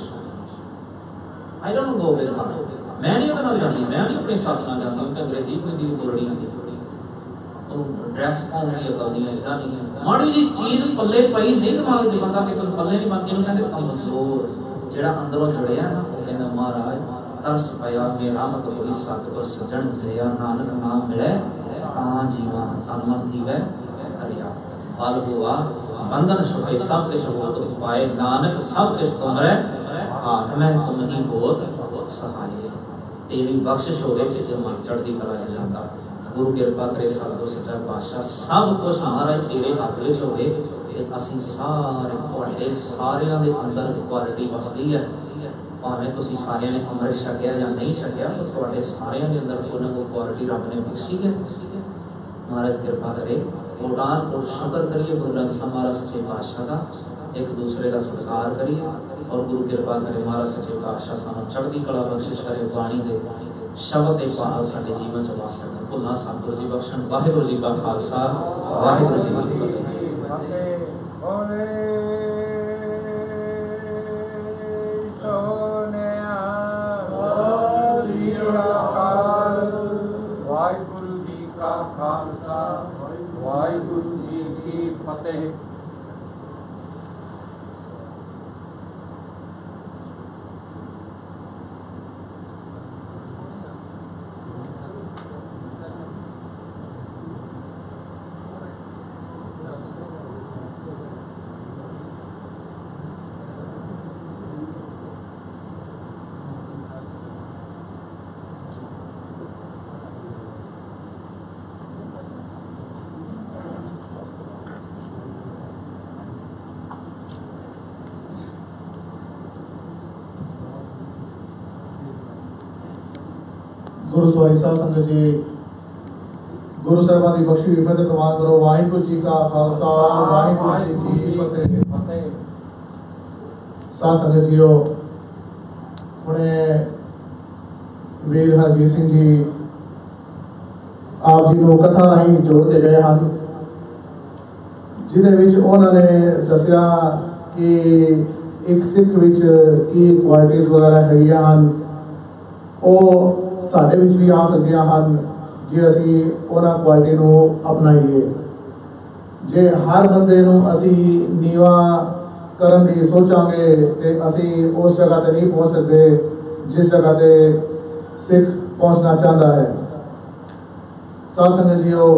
I don't go with her. मैं नहीं उतना जानती, मैं नहीं अपनी सास ना जानती, उसका अंग्रेजी अपनी दी बोलनी आती, तो ड्रेस पाउंड की अकल नहीं है, इधर नहीं है। माड़ी जी चीज़ पल्ले पाई सही दिमाग से बंदा किसी पल्ले नहीं बन के उन्हें कहते कमजोर, जेड़ा अंदरों जुड़े हैं ना, वो कहना महाराज तरस पाया मेरा मतलब कोई सतगुर सज्जन जया नानक नाम मिले, तां जीवा तन मन थी वह हरिया, बल हुआ बंधन छुटे सब कुछ होत उपाय नानक सब कुछ तुमरे हाथ में तुम ही होत सहाय तेरी बख्शिश होवे कि जो मन चढ़दी कला जांदा गुरु कृपा करे सतगुर सच्चा पातशाह सब कुछ महाराज तेरे हाथ विच होवे ते असीं सारे तुहाडे सारिਆਂ ਦੇ अंदर क्वालिटी वसदी है भावें तुसीं सारिਆਂ ने अमृत छकिया ਜਾਂ नहीं छकिया पर तुहाडे सारिਆਂ ਦੇ अंदर कोई ना कोई क्वालिटी रब ने बख्शी है महाराज कृपा करे कोटान को शुक्र करिए गुरु ग्रंथ साहिब महाराज सच्चे पातशाह का एक दूसरे का सत्कार करिए और गुरु कृपा करे महाराज सच्चे पातशाह सानू चढ़ती कला बख्शिश करे बाणी दे शब्द दे पाल साडे जीवन च वास करन भुलना सतगुरु जी बख्शण वाहिगुरू जी का खालसा वाहिगुरू जी की फतेह बोले सोनिया वाहिगुरू जी का खालसा वाहिगुरू जी की फतेह। गुरु सवारी साध संगत जी गुरु साहिबान की बख्शी हुई फतेह प्रवान करो। वाहिगुरू जी का खालसा वाहिगुरू जी की फतेह। साध संगत जीओ हुणे वीर हरजीत सिंह जी आप जी को कथा राही जोड़ के गए हैं, जिहदे विच उन्होंने दसिया कि एक सिख विच की क्वालिटीज़ वगैरह हैगियां हन, वो साडे विच भी आ सकदियां हन जे असी उन्हां क्वालिटी नूं अपनाईए। जे हर बंदे नूं असी नीवा करन दी सोचांगे ते असी उस जगह ते नहीं पहुंच सकते जिस जगह ते सिख पहुंचना चाहता है। साध संगत जीओ,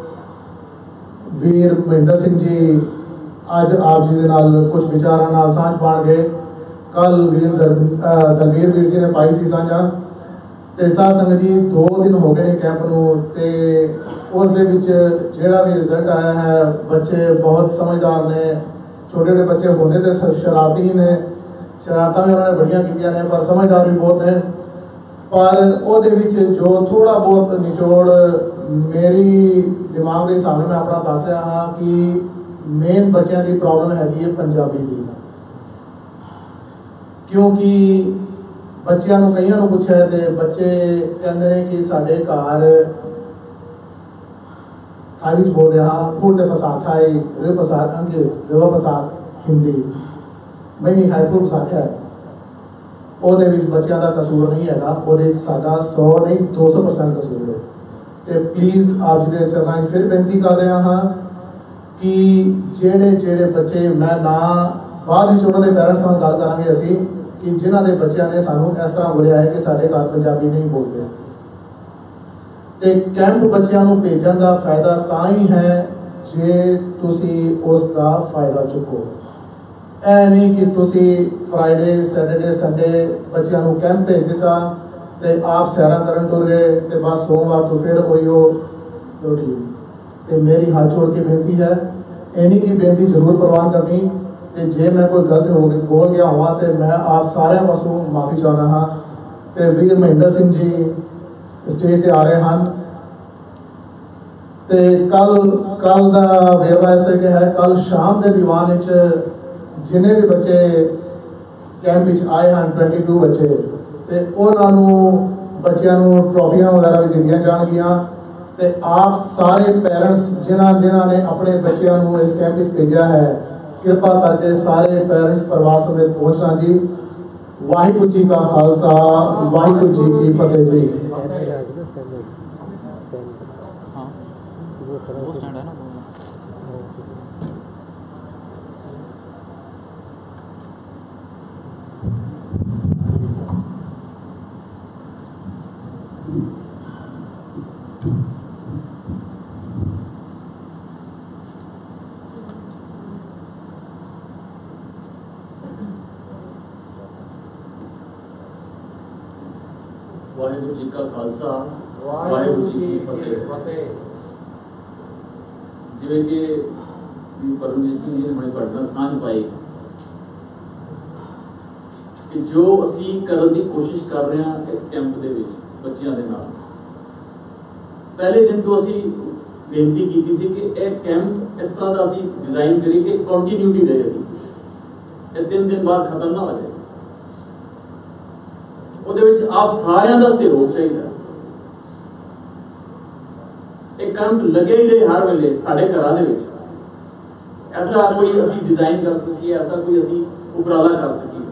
वीर महेंद्र सिंह जी अज आप जी दे नाल कुछ विचारां नाल सांझ पाण गए। कल वीर दलवीर वीर जी ने पाई सी सांझा, ते साध संगत जी दो दिन हो गए कैंप नूं, ते उस दे विच जिहड़ा भी रिजल्ट आया है, बच्चे बहुत समझदार ने। छोटे छोटे बच्चे होंदे ते शरारती ही ने, शरारतां भी उन्होंने बड़ियां कीतियां ने, पर समझदार भी बहुत ने। पर ਉਹਦੇ ਵਿੱਚ जो थोड़ा बहुत निचोड़ मेरी दिमाग के हिसाब मैं अपना दस रहा हाँ कि मेन बच्चों की प्रॉब्लम हैगी है पंजाबी की। क्योंकि बच्चों को कई पूछा है तो बच्चे कहते हैं कि साढ़े घर थाई बोल रहे हाँ फूल के प्रसाद थाई रे प्रसाद अंगे रेवा प्रसाद हिंदी मैं नहीं खाई फूल प्रसाद है। ਉਹਦੇ ਵਿੱਚ ਬੱਚਿਆਂ ਦਾ ਕਸੂਰ ਨਹੀਂ ਹੈਗਾ, ਉਹਦੇ ਸਾਡਾ सौ नहीं दो सौ परसेंट ਕਸੂਰ ਹੈ। ਤੇ ਪਲੀਜ਼ ਆਪ ਜੀ ਦੇ ਚਰਨਾਂ 'ਚ ਫਿਰ ਬੇਨਤੀ ਕਰ ਰਿਹਾ ਹਾਂ ਕਿ ਜਿਹੜੇ ਜਿਹੜੇ ਬੱਚੇ ਮੈਂ ਨਾ ਬਾਅਦ ਵਿੱਚ ਉਹਨਾਂ ਦੇ ਪੈਰੈਂਟਸ ਨਾਲ ਗੱਲ ਕਰਾਂਗੇ ਅਸੀਂ ਕਿ ਜਿਨ੍ਹਾਂ ਦੇ ਬੱਚਿਆਂ ਨੇ ਸਾਨੂੰ ਇਸ ਤਰ੍ਹਾਂ ਬੋਲਿਆ ਹੈ ਕਿ ਸਾਡੇ ਘਰ ਪੰਜਾਬੀ ਨਹੀਂ ਬੋਲਦੇ। ਤੇ ਕੈਂਪ ਬੱਚਿਆਂ ਨੂੰ ਭੇਜਣ ਦਾ ਫਾਇਦਾ ਤਾਂ ਹੀ ਹੈ ਜੇ ਤੁਸੀਂ ਉਸ ਦਾ ਫਾਇਦਾ ਚੁੱਕੋ। ਇਹ ਨਹੀਂ ਕਿ ਤੁਸੀਂ फ्राइडे सैटरडे संडे बच्चों को कैंप भेज दिता तो आप सैरा करन तुर गए तो बस सोमवार तो फिर उही रोटी। तो मेरी हाथ जोड़ के बेनती है, इन्हीं की बेनती जरूर प्रवान करनी। तो जे मैं कोई गलत हो गई बोल गया हुआ तो मैं आप सारे पासों माफ़ी चाहना हाँ। तो वीर महेंद्र सिंह जी स्टेज पर आ रहे हैं। तो कल कल का वेरवा इस तरीके है, कल शाम के दीवान जिन्हें भी बच्चे कैंप आए हैं ट्वेंटी टू बच्चे, तो उन्होंने बच्चों को ट्रॉफियां वगैरह भी दी जाएगियां। तो आप सारे पेरेंट्स जिन्हों जिन्हों ने अपने बच्चों को इस कैंप में भेजा है, कृपा करके सारे पेरेंट्स परिवार समेत पहुंचना जी। वाहिगुरू जी का खालसा, वाहिगुरू जी की फतेह जी। वाहिगुरू जी का खालसा, वाहिगुरू जी की फतेह। जिवें कि परमजीत सिंह जी ने हुणे तुहाडे नाल सांझ पाई कि जो असी करन दी कोशिश कर रहे हैं इस कैंप दे विच बच्चियां दे नाल, पहले दिन तो असी बेनती की सी कि यह कैंप इस तरह का असी डिजाइन करिए कि कंटिन्यूटी रहेगी, ये तीन दिन बाद खत्म ना हो जाए। ਉਹਦੇ ਵਿੱਚ ਆਪ ਸਾਰਿਆਂ ਦਾ ਸਹਿਯੋਗ ਚਾਹੀਦਾ। ਇਹ ਕੈਂਪ ਲੱਗੇ ਹੀ ਰਹੇ ਹਰ ਵੇਲੇ ਸਾਡੇ ਘਰਾਂ ਦੇ ਵਿੱਚ। ਐਸਾ ਕੋਈ ਅਸੀਂ ਡਿਜ਼ਾਈਨ ਕਰ ਸਕੀਏ, ਐਸਾ ਕੋਈ ਅਸੀਂ ਉਪਰਾਲਾ ਕਰ ਸਕੀਏ।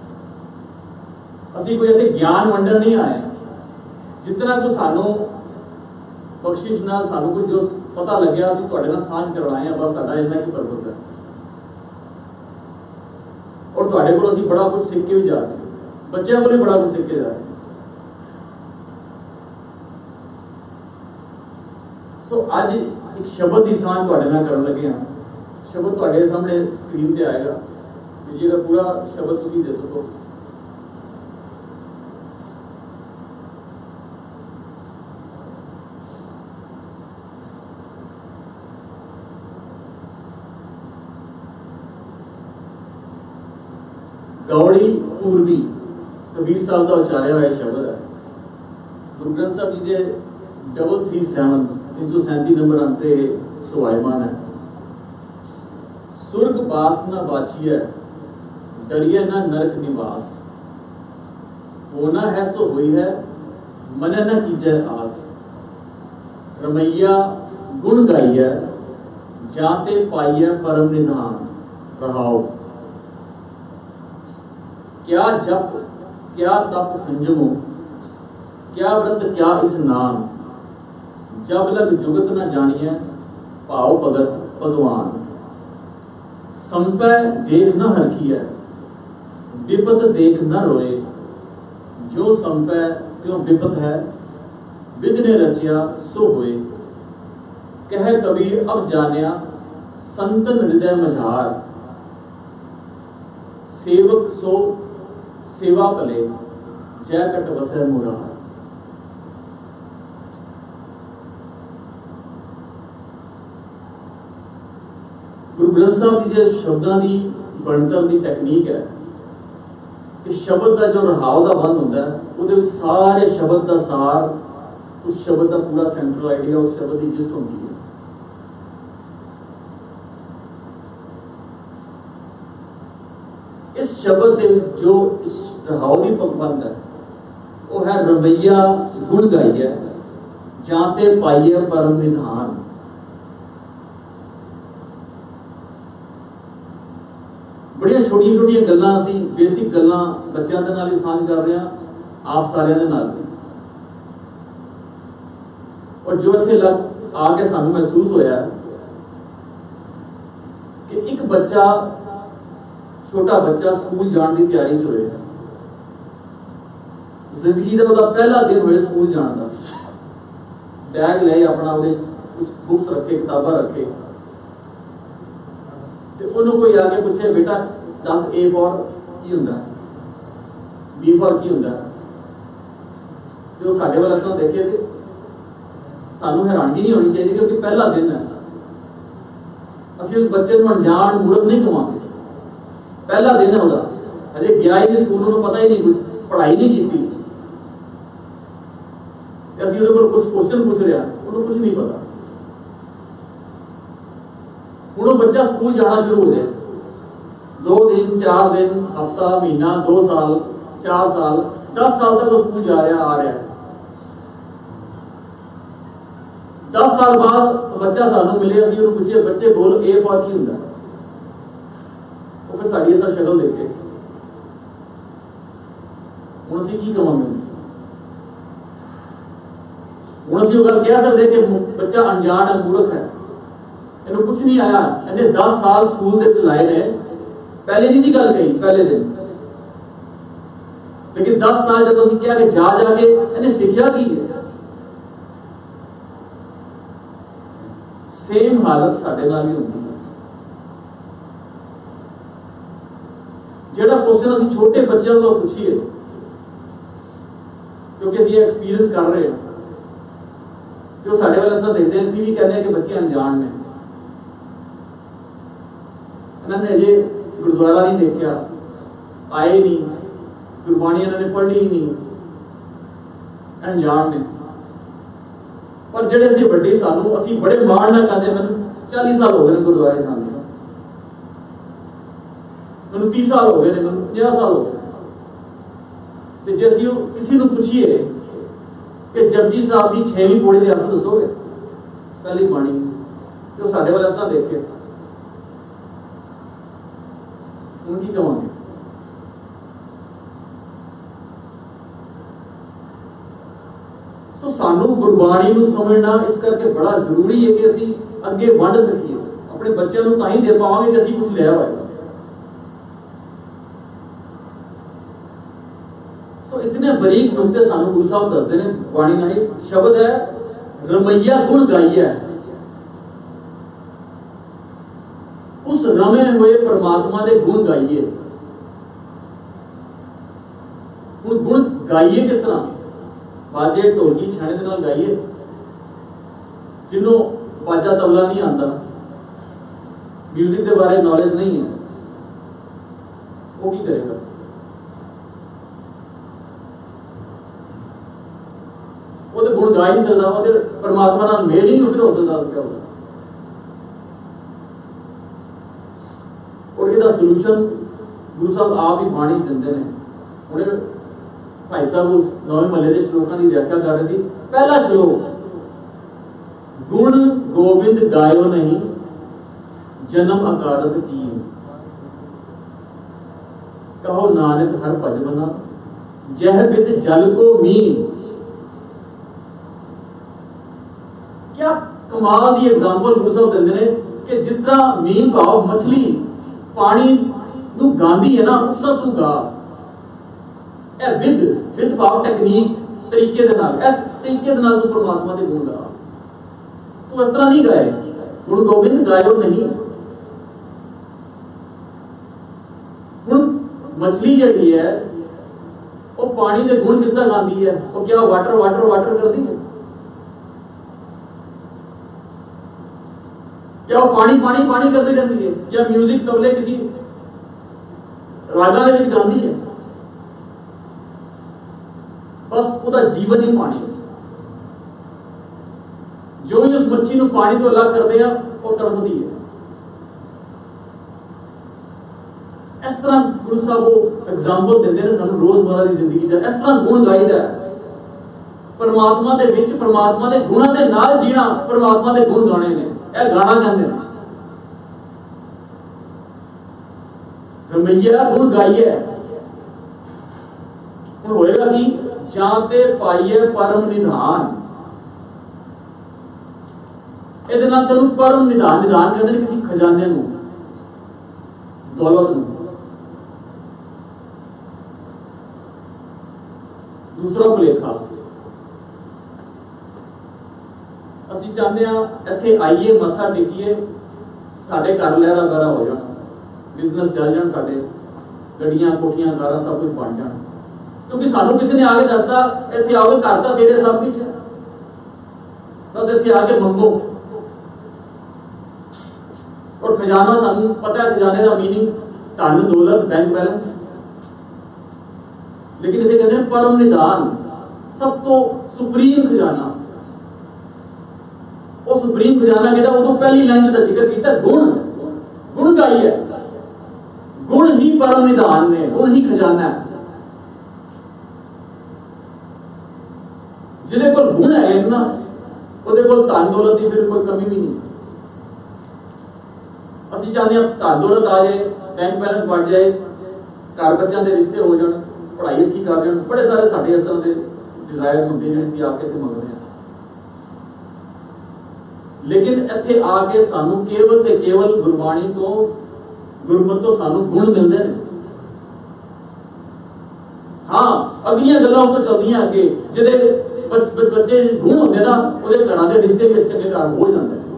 ਅਸੀਂ ਕੋਈ ਇੱਥੇ ਗਿਆਨ ਵੰਡਣ ਨਹੀਂ ਆਏ। ਜਿਤਨਾ ਕੁ ਸਾਨੂੰ ਬਖਸ਼ਿਸ਼ ਨਾਲ ਸਾਨੂੰ ਕੁਝ ਜੋ ਪਤਾ ਲੱਗਿਆ ਅਸੀਂ ਤੁਹਾਡੇ ਨਾਲ ਸਾਂਝ ਕਰਵਾਏ ਆ, ਬਸ ਸਾਡਾ ਇੰਨਾ ਕੀ ਪਰਪਸ ਹੈ। ਔਰ ਤੁਹਾਡੇ ਕੋਲ ਅਸੀਂ ਬੜਾ ਕੁਝ ਸਿੱਖ ਕੇ ਵੀ ਜਾ ਰਹੇ, बच्चों को बड़ा कुछ सीखे जा रहे। सो अज एक शब्द की सांझ तुहाडे नाल करन लगे हाँ। शब्द तुहाडे सामने स्क्रीन ते आएगा, जेकर पूरा शब्द तुसीं दे सको। गौड़ी पूर्वी कबीर साहब का उचारिया हुआ शब्द है। गुरु ग्रंथ साहब जी के डबल थ्री सैवन तीन सौ सैंती नंबर अंते सुहायमान है। सुर्ग बास न बाछी है डरिए न नरक निवास, होना है सो हुई है, मन न कीजै आस। रमैया गुण गाइए, जाते पाइए परम निधान। रहाओ क्या जप क्या तप संजमो, क्या व्रत क्या इस नाम। जब लग जुगत न जानिए, भाव भगत भगवान। संपै देख न हरखिए, विपत देख न रोए। जो संपै त्यों विपत है, विधि ने रचिया सो होए। कह कबीर अब जानिया, संतन हृदय मझार। सेवक सो सेवा पले, जय कट वसै मुरार। गुरु ग्रंथ साहब की जो शब्दों की बनतर की टैक्नीक है कि शब्द का जो रहाव का बंद होता है, वो सारे शब्द का सार, उस शब्द का पूरा सेंट्रल आइडिया, उस शब्द की जिस्ट होती है। इस शब्द के जो इस रहाव की पगबंद है, वो है रवैया गुण गाइए, जाते पाइए परम निधान। बड़िया छोटिया छोटिया गल्लां असीं बेसिक गल्लां बच्चों के नाल भी सांझ कर रहे हैं, आप सारिਆਂ ਦੇ ਨਾਲ भी। और जो इत्थे लग आके सानू महसूस होया कि एक बच्चा, छोटा बच्चा स्कूल जाने की तैयारी च होए, जिंदगी का वह पहला दिन होए स्कूल जाने का, बैग ले अपना उहदे कुछ बुक्स रखे, किताबां रखे, तो उन्होंने कोई आके पूछे बेटा दस ए फॉर की हुंदा, बी फॉर की हुंदा, जो साडे वाल असां देखे थे सानू हैरानगी नहीं होनी चाहिए, क्योंकि पहला दिन है। असीं उस बच्चे को अनजान मूर्ख नहीं कमाते, पहला दिन है उसका, अजे गया ही नहीं स्कूल, उन्होंने पता ही नहीं, कुछ पढ़ाई नहीं की, असीं उहदे कोल कुछ क्वेश्चन पूछ रहे हैं, उन्होंने कुछ नहीं पता। हुण बच्चा स्कूल जाना शुरू हो जाए, दो दिन, चार दिन, हफ्ता, महीना, दो साल, चार साल, दस साल तक वो स्कूल जा रहा आ रहा है। दस साल बाद बच्चा सानू मिले, असीं उहनूं पुछिए बच्चे बोल ए फॉर की हुंदा, वो फिर साडी इस शक्ल देखे, हुण असीं की कहांगे? हुण असीं ओह गल कह सकदे कि बच्चा अनजान है, मूर्ख है, इन्हें कुछ नहीं आया, इन्हें दस साल स्कूल दे लाए ने, पहले नहीं सी गल कही पहले दिन, लेकिन दस साल जब असीं कहा कि जा जाके इन्हें सीखिया की है। सेम हालत साडे नाल भी होंदी है। जिहड़ा क्वेश्चन असीं छोटे बच्चों को पूछिए, क्योंकि असीं एक्सपीरियंस कर रहे हैं, तो साडे वाल असां देखते हैं, असीं भी कहने कि बच्चे अनजान ने, इन्होंने अजे गुरुद्वारा नहीं देखा, आए नहीं, गुरबाणी इन्होंने पढ़ी ही नहीं, अनजान ने। पर जेडे असीं वड्डे सानू असीं बड़े माण नाल कहते, मैनूं चालीस साल हो गए गुरुद्वारे जांदे, मैनूं तीस साल हो गए, मैनूं पचास साल हो गए। ते जे असीं किसी नूं पुछीए कि जपजी साहब की छेवीं पौड़ी के अर्थ दसोगे, पहली बाणी, तो साडे वाल असां देखे उनकी कहांगे। सो सानू गुरबाणी नूं समझना इस करके बड़ा जरूरी है कि असीं अगे वंड सकीए, अपने बच्चों नूं तां ही दे पावांगे जे असीं कुछ लिया होएगा। सो इतने बरीक नुकते सानू गुरु साहब दसदे ने बाणी नाल। शब्द है रमैया गुण गाइए, उस रमे हुए परमात्मा के गुण गाइए। हुण गुण गाइए किस तरह? बाजे ढोलकी छाने के नाल गाइए। जिन्हों बाजा तबला नहीं आता, म्यूजिक के बारे नॉलेज नहीं है, वो की करेगा? वो तो गुण गा ही नहीं सकता, वो तो परमात्मा नाल मेल ही नहीं फिर हो सकता, क्या होगा? और इसका सोल्यूशन गुरु साहब आप ही बाणी दिंदे ने। हुणे भाई साहब उस नौवें महले के श्लोकां की व्याख्या कर रहे थे। पहला श्लोक, गुण गोबिंद गायो नहीं जन्म अकारत की, कहो नानक हर भज बना जह बित जल को मीन। क्या कमाल दी एग्जाम्पल गुरु साहब देंदे ने कि जिस तरह मीन भाव मछली पानी नू गांदी है ना, उस तरह तू गा। ए विद विद भाव टेक्निक तरीके दे नाल, इस तरीके दे नाल तू परमात्मा दे गुण गा। तू इस तरह नहीं गाए, गुण गोबिंद गायो नहीं। हुण मछली जड़ी है वो पानी दे गुण किस तरह गांदी है? वो क्या वाटर वाटर वाटर करती है? क्या वो पानी पानी पानी करती रहती है? या म्यूजिक तबले किसी रागा दे विच गांदी है? बस उदा जीवन ही पानी। जो ही उस मच्छी नूं पानी तो अलग करते हैं वो तड़पती है। इस तरह गुरु साहब वो एग्जाम्पल देंदे ने सानू रोजमर्रा की जिंदगी दा। इस तरह गुण गाईदा है परमात्मा दे विच, परमात्मा दे गुणां दे नाल जीना, परमात्मा दे गुण गाने ने। यह गाना कहते हैं रमैया गुण गाइए। हुण होएगा कि जाते पाइए परम निधान। ਇਹਦੇ ਨਾਲ ਤੈਨੂੰ परम निधान निधान कहते हैं किसी खजाने नूं, दौलत नूं। दूसरा भुलेखा, ਅਸੀਂ ਚਾਹੁੰਦੇ ਆ ਇੱਥੇ ਆਈਏ ਮੱਥਾ ਟੇਕੀਏ ਸਾਡੇ ਘਰ ਲਹਿਰਾ ਬਹਿਰਾ ਹੋ ਜਾਣ, ਬਿਜ਼ਨਸ ਚੱਲ ਜਾਣ, ਸਾਡੇ ਗੱਡੀਆਂ ਕੋਠੀਆਂ ਕਾਰਾਂ ਸਭ ਕੁਝ ਬਣ ਜਾਣ। ਕਿਉਂਕਿ ਸਾਨੂੰ ਕਿਸੇ ਨੇ ਆ ਕੇ ਦੱਸਦਾ ਇੱਥੇ ਆਓਗੇ ਘਰ ਤਾਂ ਤੇਰੇ ਸਭ ਕੁਝ ਹੈ, ਬਸ ਇੱਥੇ ਆ ਕੇ ਮੰਗੋ। और खजाना सानू पता है, खजाने का मीनिंग धन दौलत बैंक बैलेंस। लेकिन इसे कहते हैं परम निधान, सब तो सुप्रीम खजाना। वो सुप्रीम खजाना कहता उदों पहली लाइन का जिक्र किया गुण गुण गाई है। गुण ही परम निधान ने, गुण ही खजाना है। जिहदे कोल गुण है ना उहदे कोल धन दौलत की फिर कोई कमी भी नहीं। ਅਸੀਂ ਚਾਹੁੰਦੇ ਹਾਂ ਧਨ ਦੌਲਤ ਆ ਜਾਏ, ਬੈਂਕ ਬੈਲੈਂਸ बढ़ जाए, घर बच्चों के रिश्ते हो जाए, पढ़ाई अच्छी कर जाए। बड़े सारे साढ़े इस तरह के डिजायर्स होंगे जिहड़े ਅਸੀਂ आके इत्थे मंगदे हां। लेकिन इत्थे आके सानू केवल ते केवल गुरबाणी तो गुरमत तो सानू गुण मिलते हैं। हाँ अगलियां गल्लां उस चलदियां अगे जिहदे बच्चे गुण होंदे ना उहदे घरां दे रिश्ते भी चंगे घर हो जाते हैं।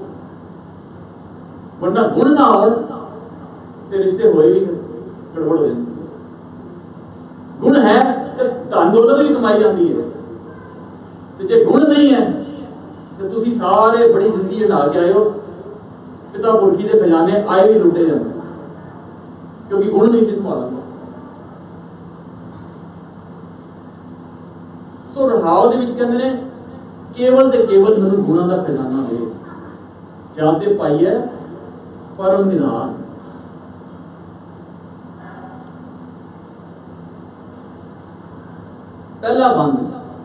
वरना गुण ना हो तो रिश्ते होए भी गड़बड़ हो जाते। गुण है तो धन दौलत भी कमाई जाती है, तो जे गुण नहीं है तो तुसी सारे बड़ी जिंदगी ढा के आए हो, पिता पुरखी के खजाने आए भी लुटे जाते क्योंकि गुण नहीं सी संभालना। सो रहाव दे विच कहंदे ने केवल ते केवल मैनूं गुणां दा खजाना मिले, जाते पाई है परम निधान। पहला बंद,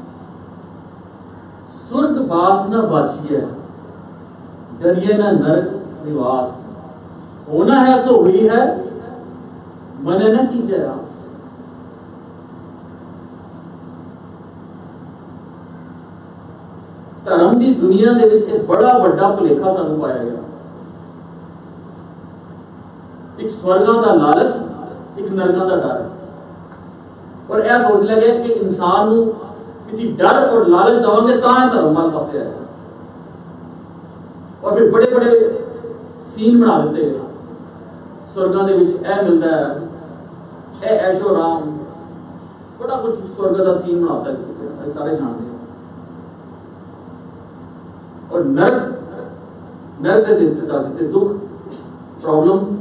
सुर्ग बास न बाछिए, डरिए न नरक निवास, होना है सो हुई है, मने न कीजिए आस। धर्म की दुनिया दे विच एक बड़ा बड़ा भुलेखा सानू पाया गया। एक स्वर्गां दा लालच, एक नरकां दा डर। और यह सोच लिया गया कि इंसान नू किसी डर और लालच देवांगे तां धर्म वाल पासे आएगा। और फिर बड़े बड़े सीन बना देते हैं, स्वर्गां दे विच यह मिलता है, यह ऐशो आराम, बड़ा कुछ स्वर्ग का सीन बनाता है, सारे जानते हैं। और नरक नरक दे दस दुख प्रॉब्लम्स,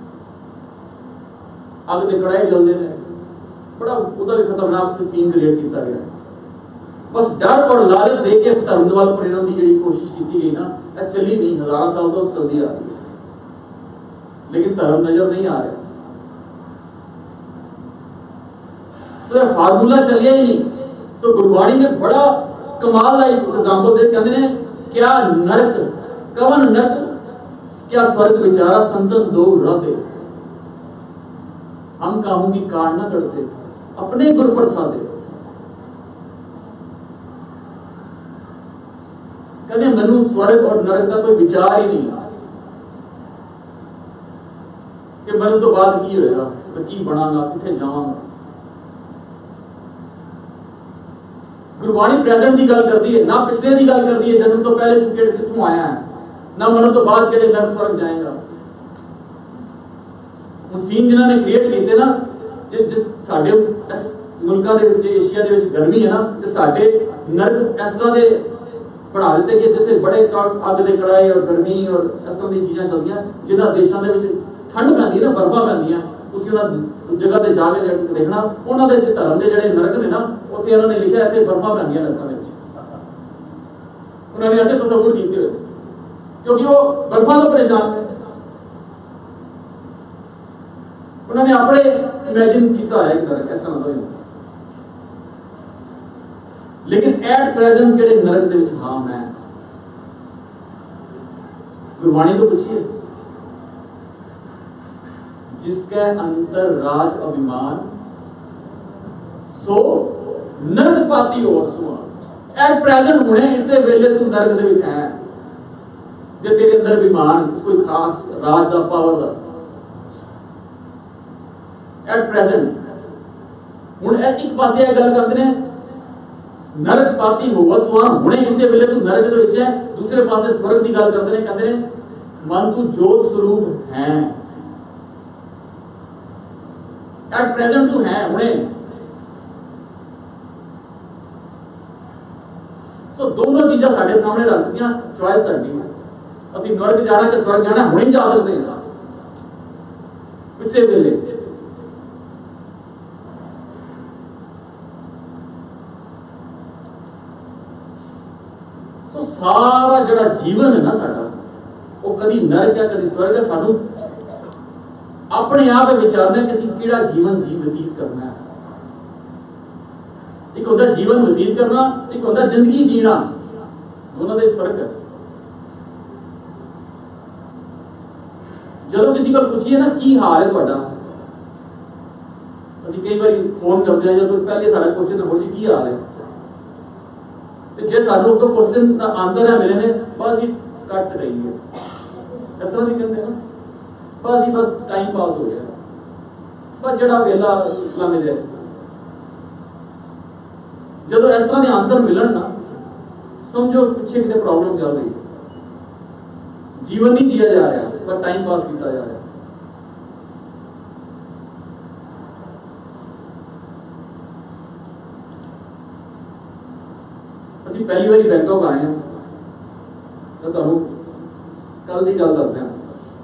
अग के कड़ाए चलते हैं, बड़ा उदा भी खतरनाक सीन क्रिएट किया गया। बस डर और लालच दे के धर्म वाल प्रेरण की जी कोशिश की गई ना, यह चली नहीं, हजारों साल तो चलती आ रही है, लेकिन धर्म नजर नहीं आ रहा। सो ये फार्मूला चलिया ही नहीं। सो गुरबाणी ने बड़ा कमाल का एग्जाम्पल दे, कहते ने क्या नरक कवन नरक क्या स्वर्ग विचारा संतन दो रहते, हम कामों की काट न करते अपने गुरु प्रसादे। कहते मनु स्वर्ग और नरक का कोई विचार ही नहीं कि मरण तो बाद की होएगा, तो की बनागा, किथे जावांगा। गुरबाणी प्रेजेंट की गल करती है, ना पिछले की गल करती है जन्म तो पहले तू केड़ किथों आया है, ना मरण तो बाद केड़े नरक स्वर्ग जाएगा। सीन जिन्होंने क्रिएट किए ना, जे साडे मुल्कां दे विच एशिया दे विच गर्मी है ना, ते साडे नरक इस तरह दे बढ़ा दिते कि जिथे बड़े अग दे कड़ाए और गर्मी और इस तरह दी चीज़ां चलदियां, जिन्हां देशां दे विच ठंड पैंदी ना, बर्फां पैंदियां, उस जगह ते जाके देखना उन्हां दे धर्म दे जिहड़े नरक ने ना, उत्थे उन्होंने लिखा इत्थे बर्फां पैंदियां नरकां दे विच। उन्होंने ऐसे तसव्वुर कीते होए क्योंकि वो बर्फां तो परेशान है, उन्होंने अपने इमेजिन किया है एक नरक ऐसा मतलब। लेकिन एट प्रेजेंट केड़े नरक दे विच हाम है, गुरबाणी तो पूछिए, जिसके अंतर राज अभिमान सो नरक पाती हो सुआ। एट प्रेजेंट हुणे इसे वेले तू नरक दे विच है, जे तेरे अंदर अभिमान कोई खास राज दा पावर दा। एट प्रेजेंट हुण एक पासे यह गल करते हैं नरक पाती होवा सुआ, हुणे इसे वेले तू नरक दे विच है, दूसरे पासे स्वर्ग की गल करते हैं, कहते हैं मन तू जोत स्वरूप है। एट प्रेजेंट तू है हुणे। सो दोनों चीज़ां साडे सामने रख दित्तियां, चॉइस साडी है, असीं नरक जाना कि स्वर्ग जाना हुणे जा सकते हैं इसे वेले। सो सारा जिहड़ा जीवन है ना साडा, वो कदी नरक है कदी स्वर्ग है, सानू अपने आप विचारना कि असीं किहड़ा जीवन जी व्यतीत करना है। एक होता जीवन व्यतीत करना, एक होता जिंदगी जीना, दोनों का फर्क है। जदों किसी को पूछिए ना की हाल है तुहाडा, असीं कई बार फोन करते हैं, जब पहले साडा क्वेश्चन नंबर जी की हाल है, जे सानू तो क्वेश्चन का आंसर है मिले ने बस जी कट रही है, इस तरह की कहते हैं ना, बस जी बस टाइम पास हो गया, बस जड़ा वेला लंघ जाए। जदों इस तरह के आंसर मिलन ना, समझो पिछे कितने प्रॉब्लम चल रही है, जीवन नहीं जिया जा रहा पर टाइम पास किया जा रहा है। असीं पहली बारी बैंकॉक आए हैं, तो तुहानूं कल की गल दसदे हां।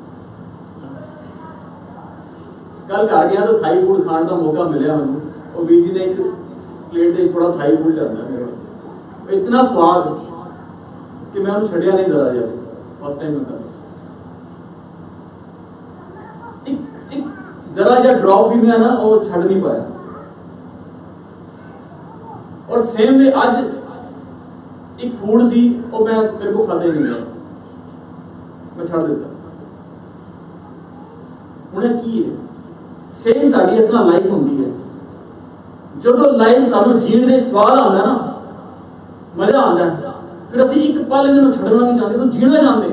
कल घर गया तो थाई फूड खाने का मौका मिला मैं, और बीर जी ने एक प्लेट दे थोड़ा थाई फूड लिया मेरे वास्ते, इतना स्वाद कि मैं उन्हें छड़िया नहीं जरा जा फर्स्ट टाइम में। एक एक जरा जा ड्रॉप भी मैं ना वो छड़ नहीं पाया। और सेम वे आज एक फूड सी वो मैं मेरे को खाता ही नहीं गया, मैं छड़ देता। उन्हें की है सेम साड़ी इस तरह लाइफ होती है, जो तो लाइफ सानू जीण दे स्वाद आता है ना, मजा आता है, फिर असी एक पल इन्हें छड़ना नहीं चाहते, तो जीना चाहते।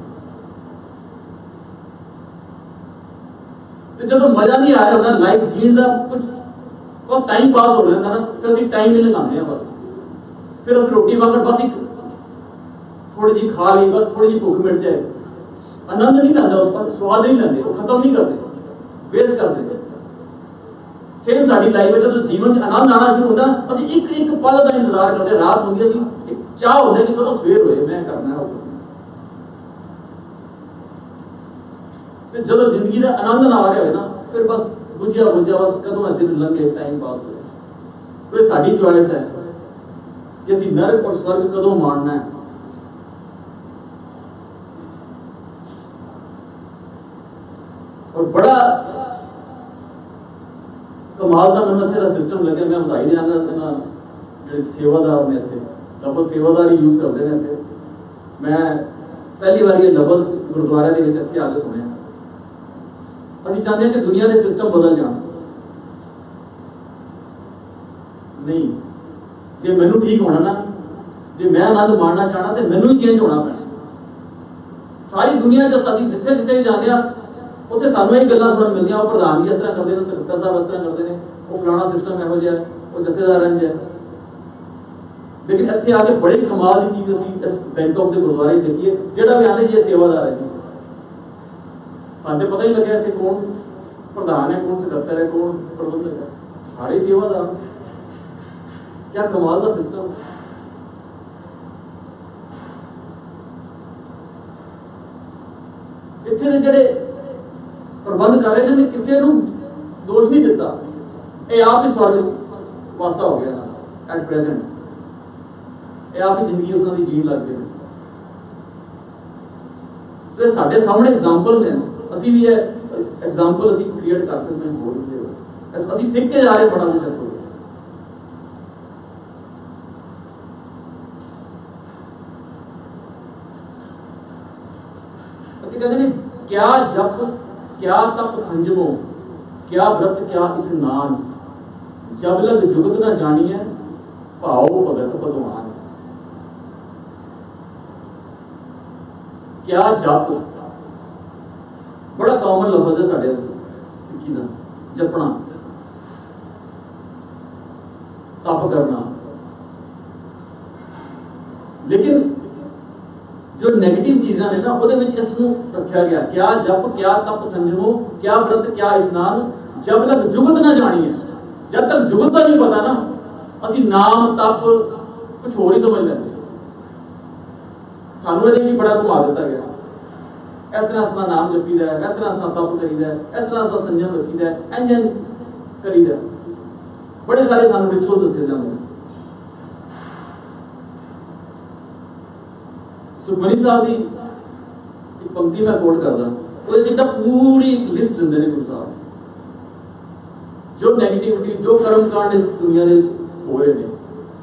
तो जो तो मजा नहीं आ रहा होता लाइफ जीण का, कुछ बस टाइम पास हो जाता ना, फिर असी टाइम ही लगाते हैं बस। फिर उस रोटी वांग बस एक थोड़ी जी खा ली, बस थोड़ी जी भूख मिट जाए, आनंद नहीं लाता उस पर, स्वाद नहीं लाते, वो खत्म नहीं करते, वेस्ट कर देते। सेम साडी लाइफ में जो जीवन च आनंद आना शुरू होता, असी एक एक पल का इंतजार करते, रात होती है, असी एक चाह होता है कि कदों सवेर होए, मैं करना है। तो जो जिंदगी का आनंद ना आ रहा है ना, फिर बस बुझिया बुझिया बस कदों दिन लंघे, टाइम पास हो। तो साडी चॉइस है कि असी नरक और स्वर्ग कदों मानना है। और बड़ा कमाल का मैं इतने का सिस्टम लगे, मैं बधाई देंगा इन्होंने जो सेवादार ने इतने लफ्ज़ सेवादार ही यूज़ करते हैं इतने। मैं पहली बार ये लफ्ज़ गुरुद्वारे के इतने आके सुने। ਅਸੀਂ ਚਾਹੁੰਦੇ ਹਾਂ कि दुनिया के सिस्टम बदल जाए, नहीं जे मैनू ठीक होना ना, जे मैं आनंद माणना चाहना तो मैनू ही चेंज होना पैना। सारी दुनिया च असीं जिथे जिथे भी जाते हैं उत्थे सानू यही गल्लां सुनन मिलदियां, वो प्रधान जी इस तरह करते हैं, सकत्तर साहब इस तरह करते हैं, वो फलाना सिस्टम इहो जिहा है, वो जथेदार इंज है। लेकिन इत्थे आके बड़े कमाल की चीज़ असीं इस बैंकॉक के गुरुद्वारे देखिए, जिहड़ा भी आंदे जी सेवादार है जी, साडे पता ही लगे इत्थे कौन प्रधान है, कौन सकत्तर है, कौन प्रबंधक है, सारे सेवादार। क्या कमाल का सिस्टम। इत्थे दे जिहड़े प्रबंध कर रहे हैं किसी को दोष नहीं दिता, ये आप ही स्वर्ग वासा हो गया ना एट प्रेजेंट, ये आप ही जिंदगी उसकी जीन लग गई। तो साढ़े सामने एग्जाम्पल ने, असी भी एग्जाम्पल असी क्रिएट कर सकते हैं, होर असी सीख के जा रहे बड़ा कुछ हो। कहते हैं क्या जप क्या तप संजमो, क्या व्रत क्या स्नान, जब लग जुगत न जानिए भाव भगत भगवान। क्या जप बड़ा कॉमन लफ्ज है साढ़े सिक्खी का, जपना, तप करना। लेकिन जो नेगेटिव चीज़ा ने ना वो इसनू रखा गया, क्या जप क्या तप संजमो, क्या व्रत क्या स्नान, जब तक जुगत ना जानी है। जब तक जुगत का नहीं पता ना, असी नाम तप कुछ होर ही समझ लेंगे। सानू ये बड़ा घुमा दिता गया, इस तरह असना नाम जपीदा है, इस तरह असना तप करीदा है, इस तरह असना संजम रखीदा है, इंज इंज करीदा। बड़े सारे सानू रिचुअल दसे जाते हैं। सुखमनी साहब की एक पंक्ति मैं कोट करदा, वो जितना पूरी एक लिस्ट देंगे ने गुरु साहब, जो नेगेटिविटी जो कर्म कांड इस दुनिया के हो रहे हैं।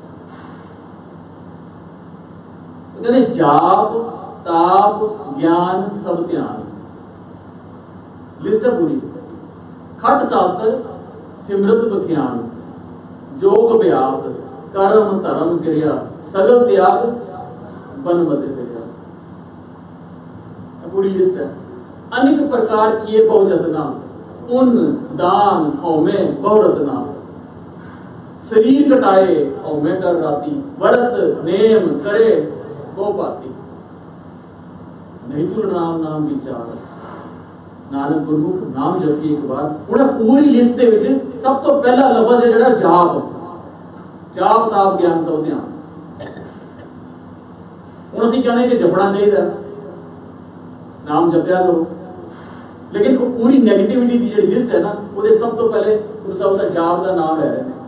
कहते जाप ताप ज्ञान सब ध्यान, लिस्ट है पूरी। खट शास्त्र सिमरत बख्यान, जोग अभ्यास कर्म धर्म क्रिया, सगल त्याग बन बदे। पूरी लिस्ट है। अनेक प्रकार किए बहु जतना, पुण्य दान हौमे बहु रतना, शरीर कटाए हौमे कर राती, व्रत नेम करे बहु पाती, नहीं तुल राम नाम विचार, नानक गुरमुख नाम जपी एक बार। उन्हें पूरी लिस्ट दे विच सब तो पहला लफ्ज है जिहड़ा जाप, जाप ताप ज्ञान सब ध्यान। हुण असीं कहने कि जपना चाहिए, नाम जपया करो, लेकिन वो पूरी नेगेटिविटी की जी लिस्ट है ना, वो सब तो पहले गुरु साहब का जाप का नाम ले रहे हैं।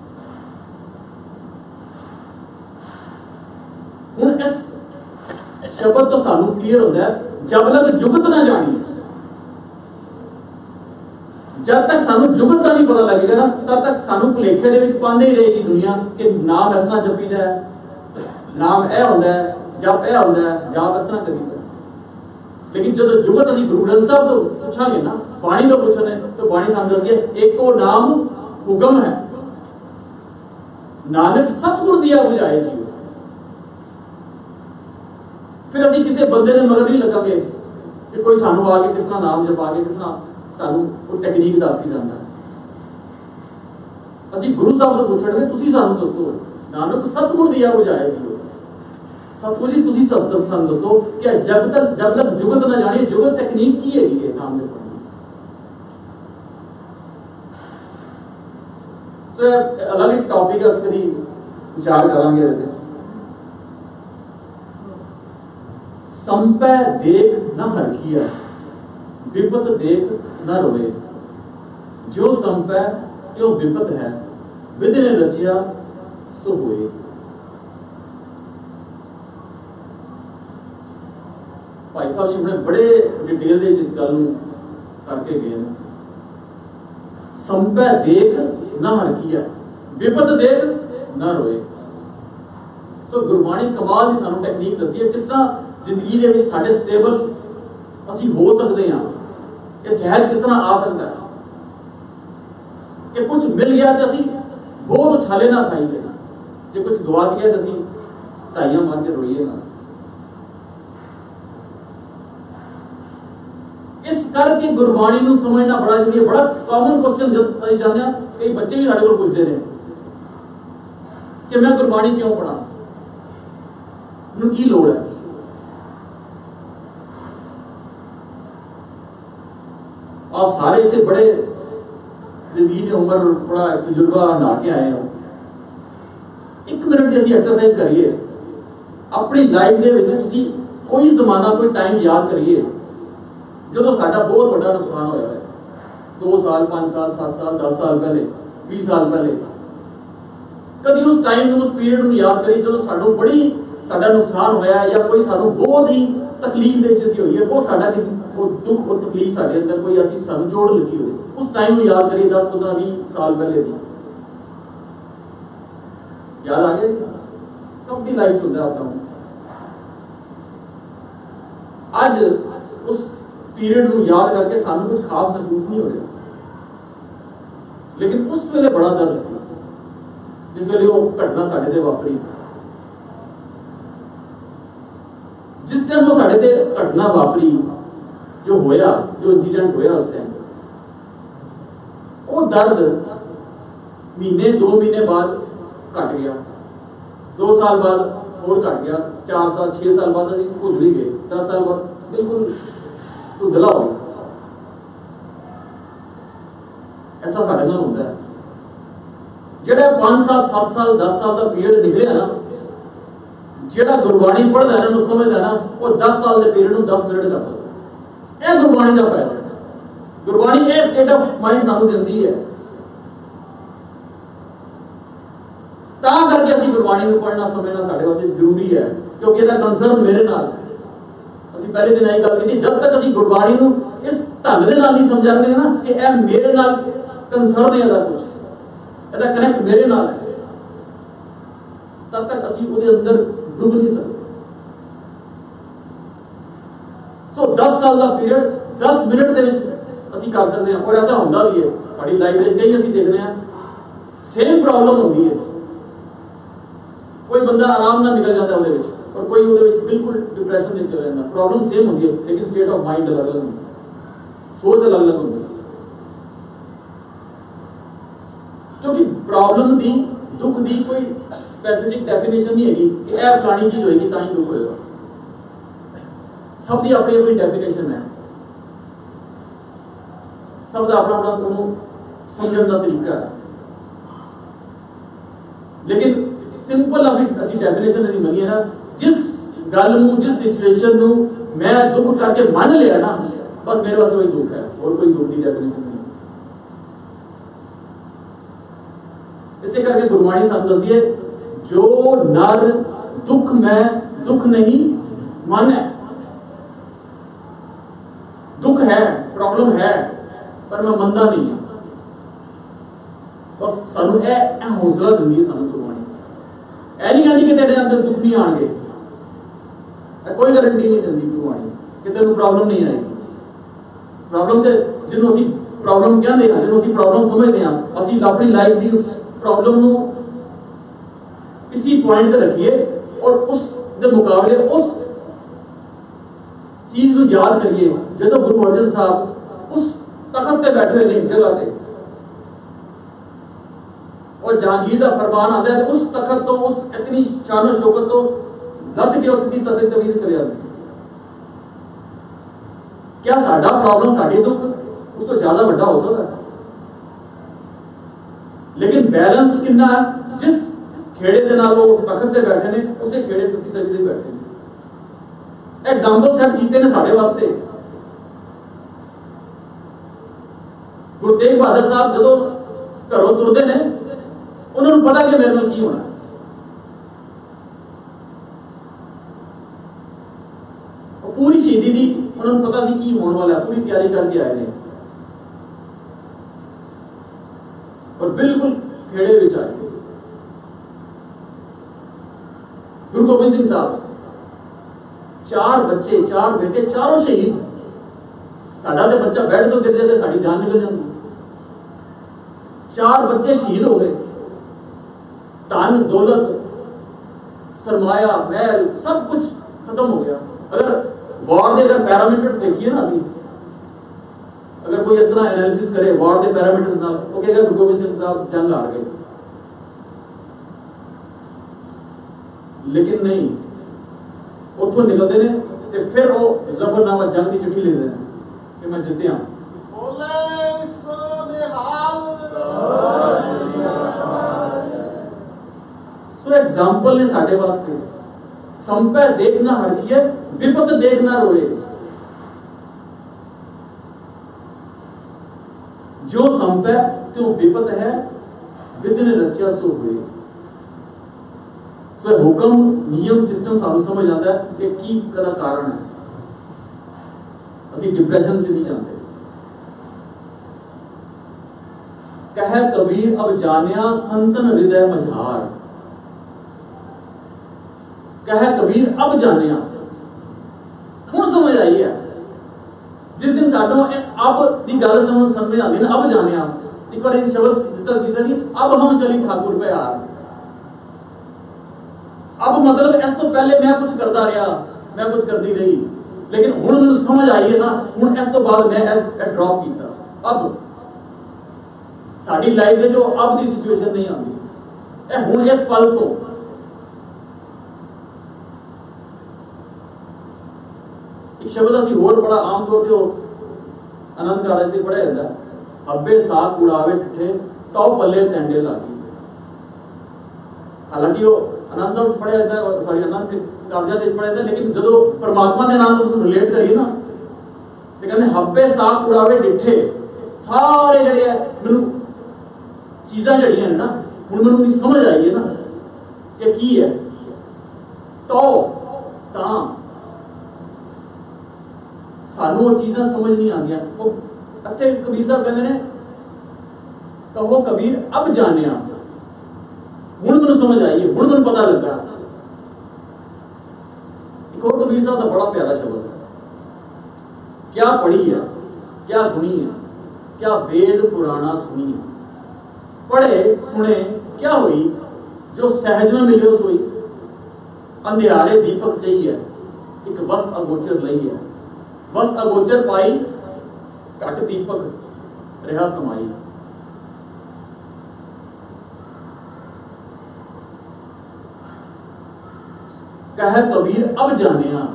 हुण इस शब्द तो सानू क्लियर होता है, जब लग जुगत ना जानी, जब तक सानू जुगत का नहीं पता लगेगा ना, तब तक सानू भुलेखे दे विच पांदे ही रहेगी दुनिया कि नाम इस तरह जपीदा है, नाम यह होंदा है, जप यह होंदा है, जाप इस तरह करीदा। लेकिन जो जुगत असीं गुरु ग्रंथ साहब तो पूछांगे ना, बाणी तो पूछने, तो बाणी सानू दसदी है एको नाम हुकम है, नानक सतगुर दिया बुझाए जीव। फिर असीं किसी बंदे के मगर नहीं लगांगे कि कोई सानू आके किस तरह नाम जपा के किस तरह सानू कोई टेक्नीक दस के जांदा। असीं गुरु साहब तो पूछणगे तुसीं सानू दसो, नानक सतगुर दिया बुझाए जीव। सतगुरु जी तुसीं सब दसन दसो कि जब तक जब तक जुगत ना जानी, जुगत टेक्नीक की हैगी है नाम जपण दी। सो अलग एक टॉपिक है, कभी विचार करांगे। संपै देख न हरखिया, विपत देख न रोए, जो संपै त्यो विपत है, विधि ने रचिया सो होए। भाई साहब जी बड़े बड़े डिटेल इस गल करके गए। संपै देख ना हरकीया, विपत देख ना रोए। सो गुरबाणी कमाल की सानू टेक्निक दसी है किस तरह जिंदगी दे विच साडे स्टेबल असी हो सकते हैं, ये सहज किस तरह आ सकता है कि कुछ मिल गया तो असी बहुत उछाले ना खाइए, जो कुछ गवाच गया तो असी ढाइयां मार के रोइए ना। इस करके गुरबाणी नूं समझना बड़ा जरूरी है। बड़ा कॉमन क्वेश्चन जब असीं जांदे हां, कई बच्चे भी साडे कोल पुछदे ने कि मैं गुरबाणी क्यों पढ़ा, मैनूं की लोड़ है। आप सारे इतने बड़े जिंदगी की उम्र बड़ा तजुर्बा ला के आए हो, एक मिनट की असीं एक्सरसाइज करिए अपनी लाइफ दे विच, तुसीं कोई जमाना कोई टाइम याद करिए जो साडा बहुत बड़ा नुकसान होया है, दो साल पांच साल सात साल दस साल पहले बीस साल पहले, कभी उस टाइम उस पीरियड में याद करिए जो साडू बड़ी साडा नुकसान होया या कोई सानू बहुत ही तकलीफ दे विच होई है, बहुत साडा किसी वो दुख और तकलीफ साडे अंदर कोई ऐसी सानू चोट लगी होई, उस टाइम में याद करिए दस पंद्रह बीस साल पहले दी याद आ गया। सब दी लाइफ होता है अपना। आज उस पीरियड को याद करके सानू कुछ खास महसूस नहीं हो रहा, लेकिन उस वेले बड़ा दर्द सी जिस वेले वो घटना साडे ते वापरी। जिस टाइम वो साडे ते घटना वापरी, जो होया, जो इंसीडेंट होया उस टाइम, वो दर्द महीने दो महीने बाद घट गया, दो साल बाद और घट गया, चार साल छह साल बाद असीं भुल भी गए, दस साल बाद बिल्कुल धुंधला हो गया। ऐसा साडे नाल होंदा है। जेड़ा पांच साल सात साल दस साल का पीरियड निकलिया ना, जेड़ा गुरबाणी पढ़दा है ना, समझदा ना, वो दस साल के पीरियड में दस मिनट कर सकता है। यह गुरबाणी का फायदा है। गुरबाणी यह स्टेट ऑफ माइंड सानू दिंदी है, तां करके असीं गुरबाणी को पढ़ना समझना साडे वास्ते जरूरी है, क्योंकि इसका कंसर्न मेरे नाल है। असीं पहले दिन आई गल की, जब तक असीं गुरबाणी नूं इस ढंग दे नाल नहीं समझांगे ना कि यह मेरे नाल कंसर्न है, इहदा कुछ इहदा कनेक्ट मेरे नाल है, तब तक असीं उहदे अंदर डुब नहीं सकते। सो दस साल का पीरियड दस मिनट दे विच असीं कर सकते हैं, और ऐसा होंदा भी है साडी लाइफ दे कई असीं देखने हैं सेम प्रॉब्लम होंदी है, कोई बंदा आराम नाल निकल जाता है उहदे विच, और कोई उहदे विच बिल्कुल डिप्रेशन में चला जाता। प्रॉब्लम सेम होंदी है, लेकिन स्टेट ऑफ माइंड अलग अलग होंदी, सोच अलग अलग होंदी, क्योंकि प्रॉब्लम दी दुख दी कोई स्पेसिफिक डेफिनेशन नहीं हैगी कि यह फलानी चीज होएगी तां ही दुख होएगा। सब दी अपनी अपनी डेफिनेशन है, सब दा अपना अपना उन्होंने समझने का तरीका है। लेकिन सिंपल अभी डेफिनेशन अभी मनी है ना, जिस गल नूं जिस सिचुएशन नूं मैं दुख करके मान लिया ना, बस मेरे वास्ते वही दुख है, और कोई दुख की डेफिनेशन नहीं। इसे करके गुरबाणी सानू दसिए, जो नर दुख में दुख नहीं माने, दुख है प्रॉब्लम है पर मैं मनदा नहीं हूं, बस सानू यह हौसला दिंदी है सानू गुरबाणी। ऐ नहीं कहती कि तेरे अंदर दुख नहीं आएंगे, कोई गारंटी नहीं देती गुरबाणी कि तेन प्रॉब्लम नहीं आएगी। प्रॉब्लम तो जिन्हों असीं प्रॉब्लम कहते हैं, जिन्हों असीं प्रॉब्लम समझते हैं, असीं अपनी लाइफ की उस प्रॉब्लम नूं इसी पॉइंट पे रखिए और उस दे मुकाबले उस चीज को याद करिए जो गुरु अर्जन साहब उस तखत पे बैठे हुए एक जगह पे, और जहांगीर का फरमान आता है, उस तखत तो उस इतनी शान शौकत तो लथ के उस दी तते तवी चले जाते। क्या साडा प्रॉब्लम साडे दुख उस तो ज्यादा बड़ा हो सकता है, लेकिन बैलेंस कितना है, जिस खेड़े दे नाल वो तखत पे बैठे ने उसे खेड़े तत्ती तवी दे बैठे ने। एग्जाम्पल सेट कीते ने साडे वास्ते। गुरु तेग बहादुर साहब जदों घरों तुरदे ने, उन्होंने पता कि मेरे नाल की होना, पूरी शहीदी दी उन्होंने पता सी की होने वाला, पूरी तैयारी करके आए ने। बिल्कुल खेड़े विच आई। गुरु गोबिंद सिंह साहब, चार बच्चे, चार बेटे, चारों शहीद। साडा तो बच्चा बेड तो गिर जाए साड़ी जान निकल जाती। चार बच्चे शहीद हो गए, धन दौलत सरमाया महल सब कुछ खत्म हो गया। अगर वॉर के अगर पैरामीटर्स देखिए ना, असी अगर कोई इस तरह एनालिसिस करे वॉर के पैरामीटर्स नाल, वो कहेगा गुरु गोबिंद सिंह साहब जंग हार गए। लेकिन नहीं, उतों निकलते हैं तो फिर वो जफरनामा जंग की चिट्ठी लिखते हैं कि मैं जितया। सो एग्जाम्पल ने साडे वास्ते संपै देखना हर की है, विपत देखना रोए। जो संपै त्यो विपत है, विधि ने रचा सो हुए। सो हुक्म नियम सिस्टम सानू समझ आता है कि की कदा कारण है। असी डिप्रेशन से नहीं जाते। कह कबीर अब जानिया संतन हृदय मझार। कह कबीर अब जानिया, हुण समझ आई है। जिस दिन साडों अब की गल समझ समझ आती ना, अब जानिया, एक बार इस शब्द डिस्कस किया कि अब हम चली ठाकुर पे यार। अब मतलब इस तो पहले मैं कुछ करता रहा, मैं कुछ करती रही, लेकिन हुण मैनूं समझ आई है ना, हुण इस तो बाद मैं इस ड्रॉप किया। अब साडी लाइफ दे जो अब दी सिचुएशन नहीं आती, ए हुण इस पल तो एक शब्द असी होर बड़ा आम तौर पर आनंद कारज से पढ़िया जाता है, अब्बे साग उड़ावे डिठे तो पल्ले तेंडे लागी। हालांकि वो आनंद साहब पढ़िया जाता है, सॉरी आनंद कारजा पढ़िया जाता है, लेकिन जो परमात्मा के नाम उसको रिलेट करिए ना, तो कहते हब्बे साग उड़ावे डिठे, सारे जड़े मैनू चीज़ां जड़ियां ना हुण मैनूं समझ आई है ना कि की है। तो तां सानू वो चीज़ां समझ नहीं आंदियां। वो इत्थे कबीर साहब कहते ने कहो कबीर अब जानिया, हुण मैनूं समझ आई है, हुण मैनूं पता लगा। एक और कबीर साहब का बड़ा प्यारा शब्द है, क्या पढ़ी है, क्या गुणी है, क्या वेद पुराना सुनी है। पढ़े सुने क्या हुई, जो सहज में मिले सोई। अंधियारे दीपक चाहिए, एक वस्त अगोचर लई है। वस्त अगोचर पाई, घट दीपक रहा समाई। कह कबीर अब जानिया,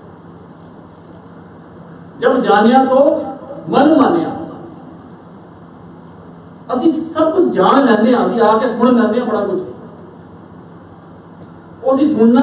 जब जानिया तो मन मानिया। असी सब कुछ जान लेंदे हां, असी आके सुन लेंदे हां बड़ा कुछ, उसी सुनना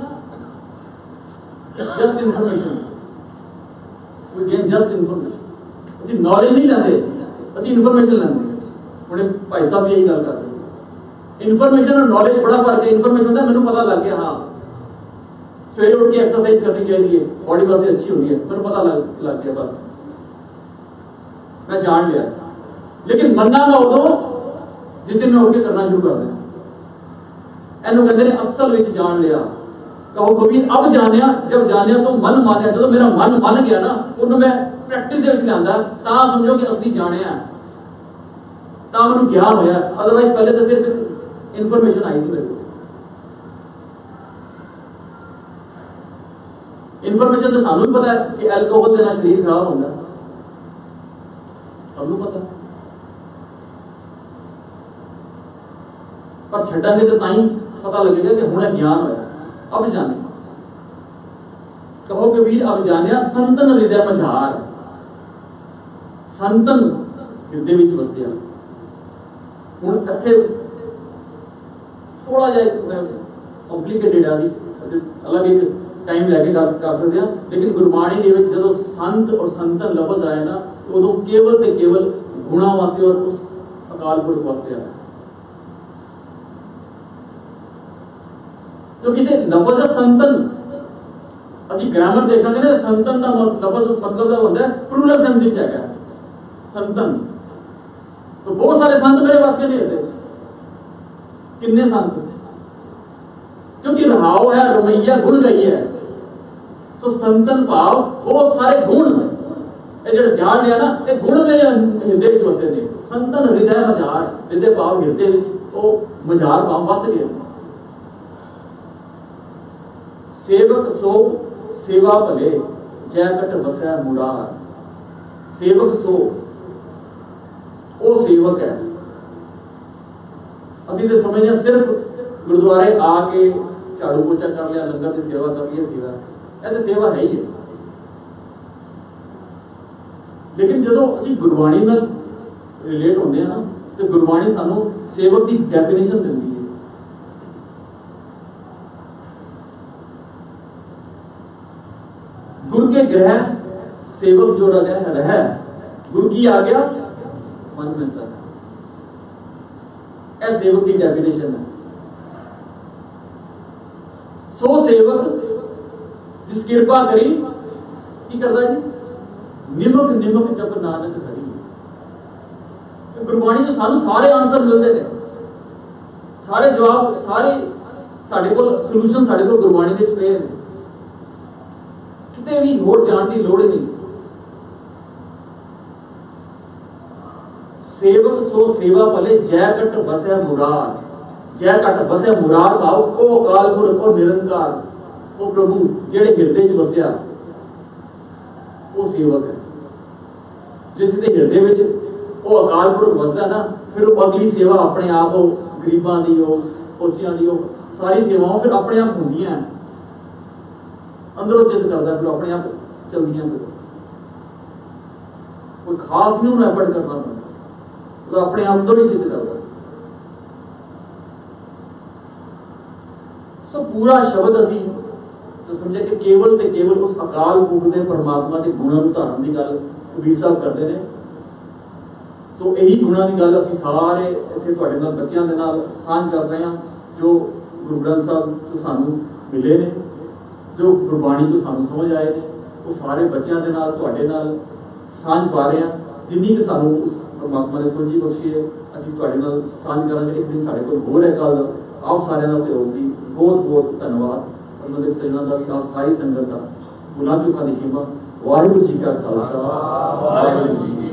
just information, we gain just information. असी नॉलेज नहीं लेंदे, असी इन्फॉर्मेशन लेंदे। हुणे भाई साहब यही गल करदे सी, इन्फॉर्मेशन और नॉलेज बड़ा फर्क है। इन्फॉर्मेशन दा मैनूं पता लग गया, हाँ सवेरे उठ के एक्सरसाइज करनी चाहिए, बॉडी वास्ते अच्छी होती है, मैंने पता लग लग गया, बस मैं जान लिया। लेकिन मन्ना मैं उदों जिस दिन मैं उठ के करना शुरू कर दें। एनू कहते हैं असल विच जान लिया। कहो कबीर अब जानिया, जब जानिया तो मन मानिया। जो मेरा मन मान गया ना, उन्होंने मैं प्रैक्टिस दे विच लिआंदा, तां समझो कि असली जानिया, तां मैनूं ज्ञान होया। अदरवाइज पहले तो सिर्फ इन्फॉर्मेशन आई सी मेरे को। इन्फॉर्मेशन तो सानू भी पता है कि एल्कोहल देना शरीर खराब होता है, सबनों पता, पर छड्डांगे तो ताई पता लगेगा कि हुणे ज्ञान होया। अब जाने कहो कबीर अब जानिया, संतन हृदय मझार। संतन हृदय विच वसिया। हुण इत्थे थोड़ा जिहा कॉम्प्लीकेटेड है, अलग एक टाइम लैके कर कर सकते हैं, लेकिन गुरबाणी दे विच जदों संत और संतन लफज आए ना, उदों केवल ते केवल गुणा वास्ते और उस अकाल पुरख वास्ते आया। जो किते लफज है संतन, असी ग्रामर देखांगे ना, संतन का लफज मतलब होता है प्लूरल सेंस विच है संतन। तो बहुत सारे संत मेरे पास के नहीं हृदय किन्ने संत, क्योंकि रहाओ है रमैया गुण गई है। सो संतन भाव बहुत सारे गुण ये जो जान लिया ना, ये गुण मेरे हृदय च वसे ने। संतन हृदय मजार, हृदय भाव हृदय विच ओ मजार भाव वस गए। सेवक सो सेवा भले जय कट वसै मुरार। सेवक सो ओ सेवक है। ਅਸੀਂ तो समझते सिर्फ गुरुद्वारे आके झाड़ू पोछा कर लिया, लंगर की सेवा कर लिया, सेवा यह तो सेवा है ही है। लेकिन जो ਅਸੀਂ गुरबाणी ਨਾਲ रिलेट होंगे हैं ना, तो गुरबाणी सानू सेवक की डेफिनेशन दिंदी है। गुरु के ग्रह सेवक जो रह रह गुरु की आज्ञा मन में सर, यह सेवक की डेफिनेशन है। सो सेवक जिस कृपा करी की करता जी, निमक निमक जब नानक हरी। तो गुरबाणी जो सानू सारे आंसर मिलते हैं, सारे जवाब, सारे साडे कोल सॉल्यूशन साडे कोल गुरबाणी विच पे हैं। किते भी होर जाण दी लोड़ नहीं। सेवक सो सेवा भले जय कट वसै मुरार। जय कट वसै मुरार भाव ओ अकाल पुरख और निरंकार, ओ प्रभु जेड़े हृदय च वसया वो सेवक है। जिसके हृदय विच ओ अकाल पुरख वसदा ना, फिर वो अगली सेवा अपने आप हो गरीबां दी हो, पोचियां दी हो, सारी सेवाओं फिर अपने आप होंदियां हैं। अंदरों चित करता, फिर अपने आप चलदियां। कोई खास नहीं उन्हें एफर्ट करना पड़ता, तो अपने अंदर ही चित करता। सो पूरा शब्द असी तो समझे कि केवल ते केवल उस अकाल पुरख दे परमात्मा के गुणां नूं धारण की गल कबीर साहब करते हैं। सो यही गुणां की गल असी सारे इत्थे तुहाडे नाल बच्चियां दे नाल सांझ कर रहे हैं, जो गुरु ग्रंथ साहब तो सानू मिले ने, जो गुरबाणी तो सानू समझ आए ने, वो सारे बच्चियां दे नाल तुहाडे नाल सांझ पा रहे हैं। जिन्नी कि सानू उस परमात्मा ने सोझी बख्शी है, असीं तुहाडे नाल सांझ करांगे। एक दिन साडे कोल होर है कल, आप सारिਆਂ ਦਾ सहयोग दी बहुत बहुत धन्यवाद। परमदिक सजना का भी, आप सारी संगत का भुला चुका दी खिमा। वाहिगुरू जी का खालसा, वाहिगुरू जी की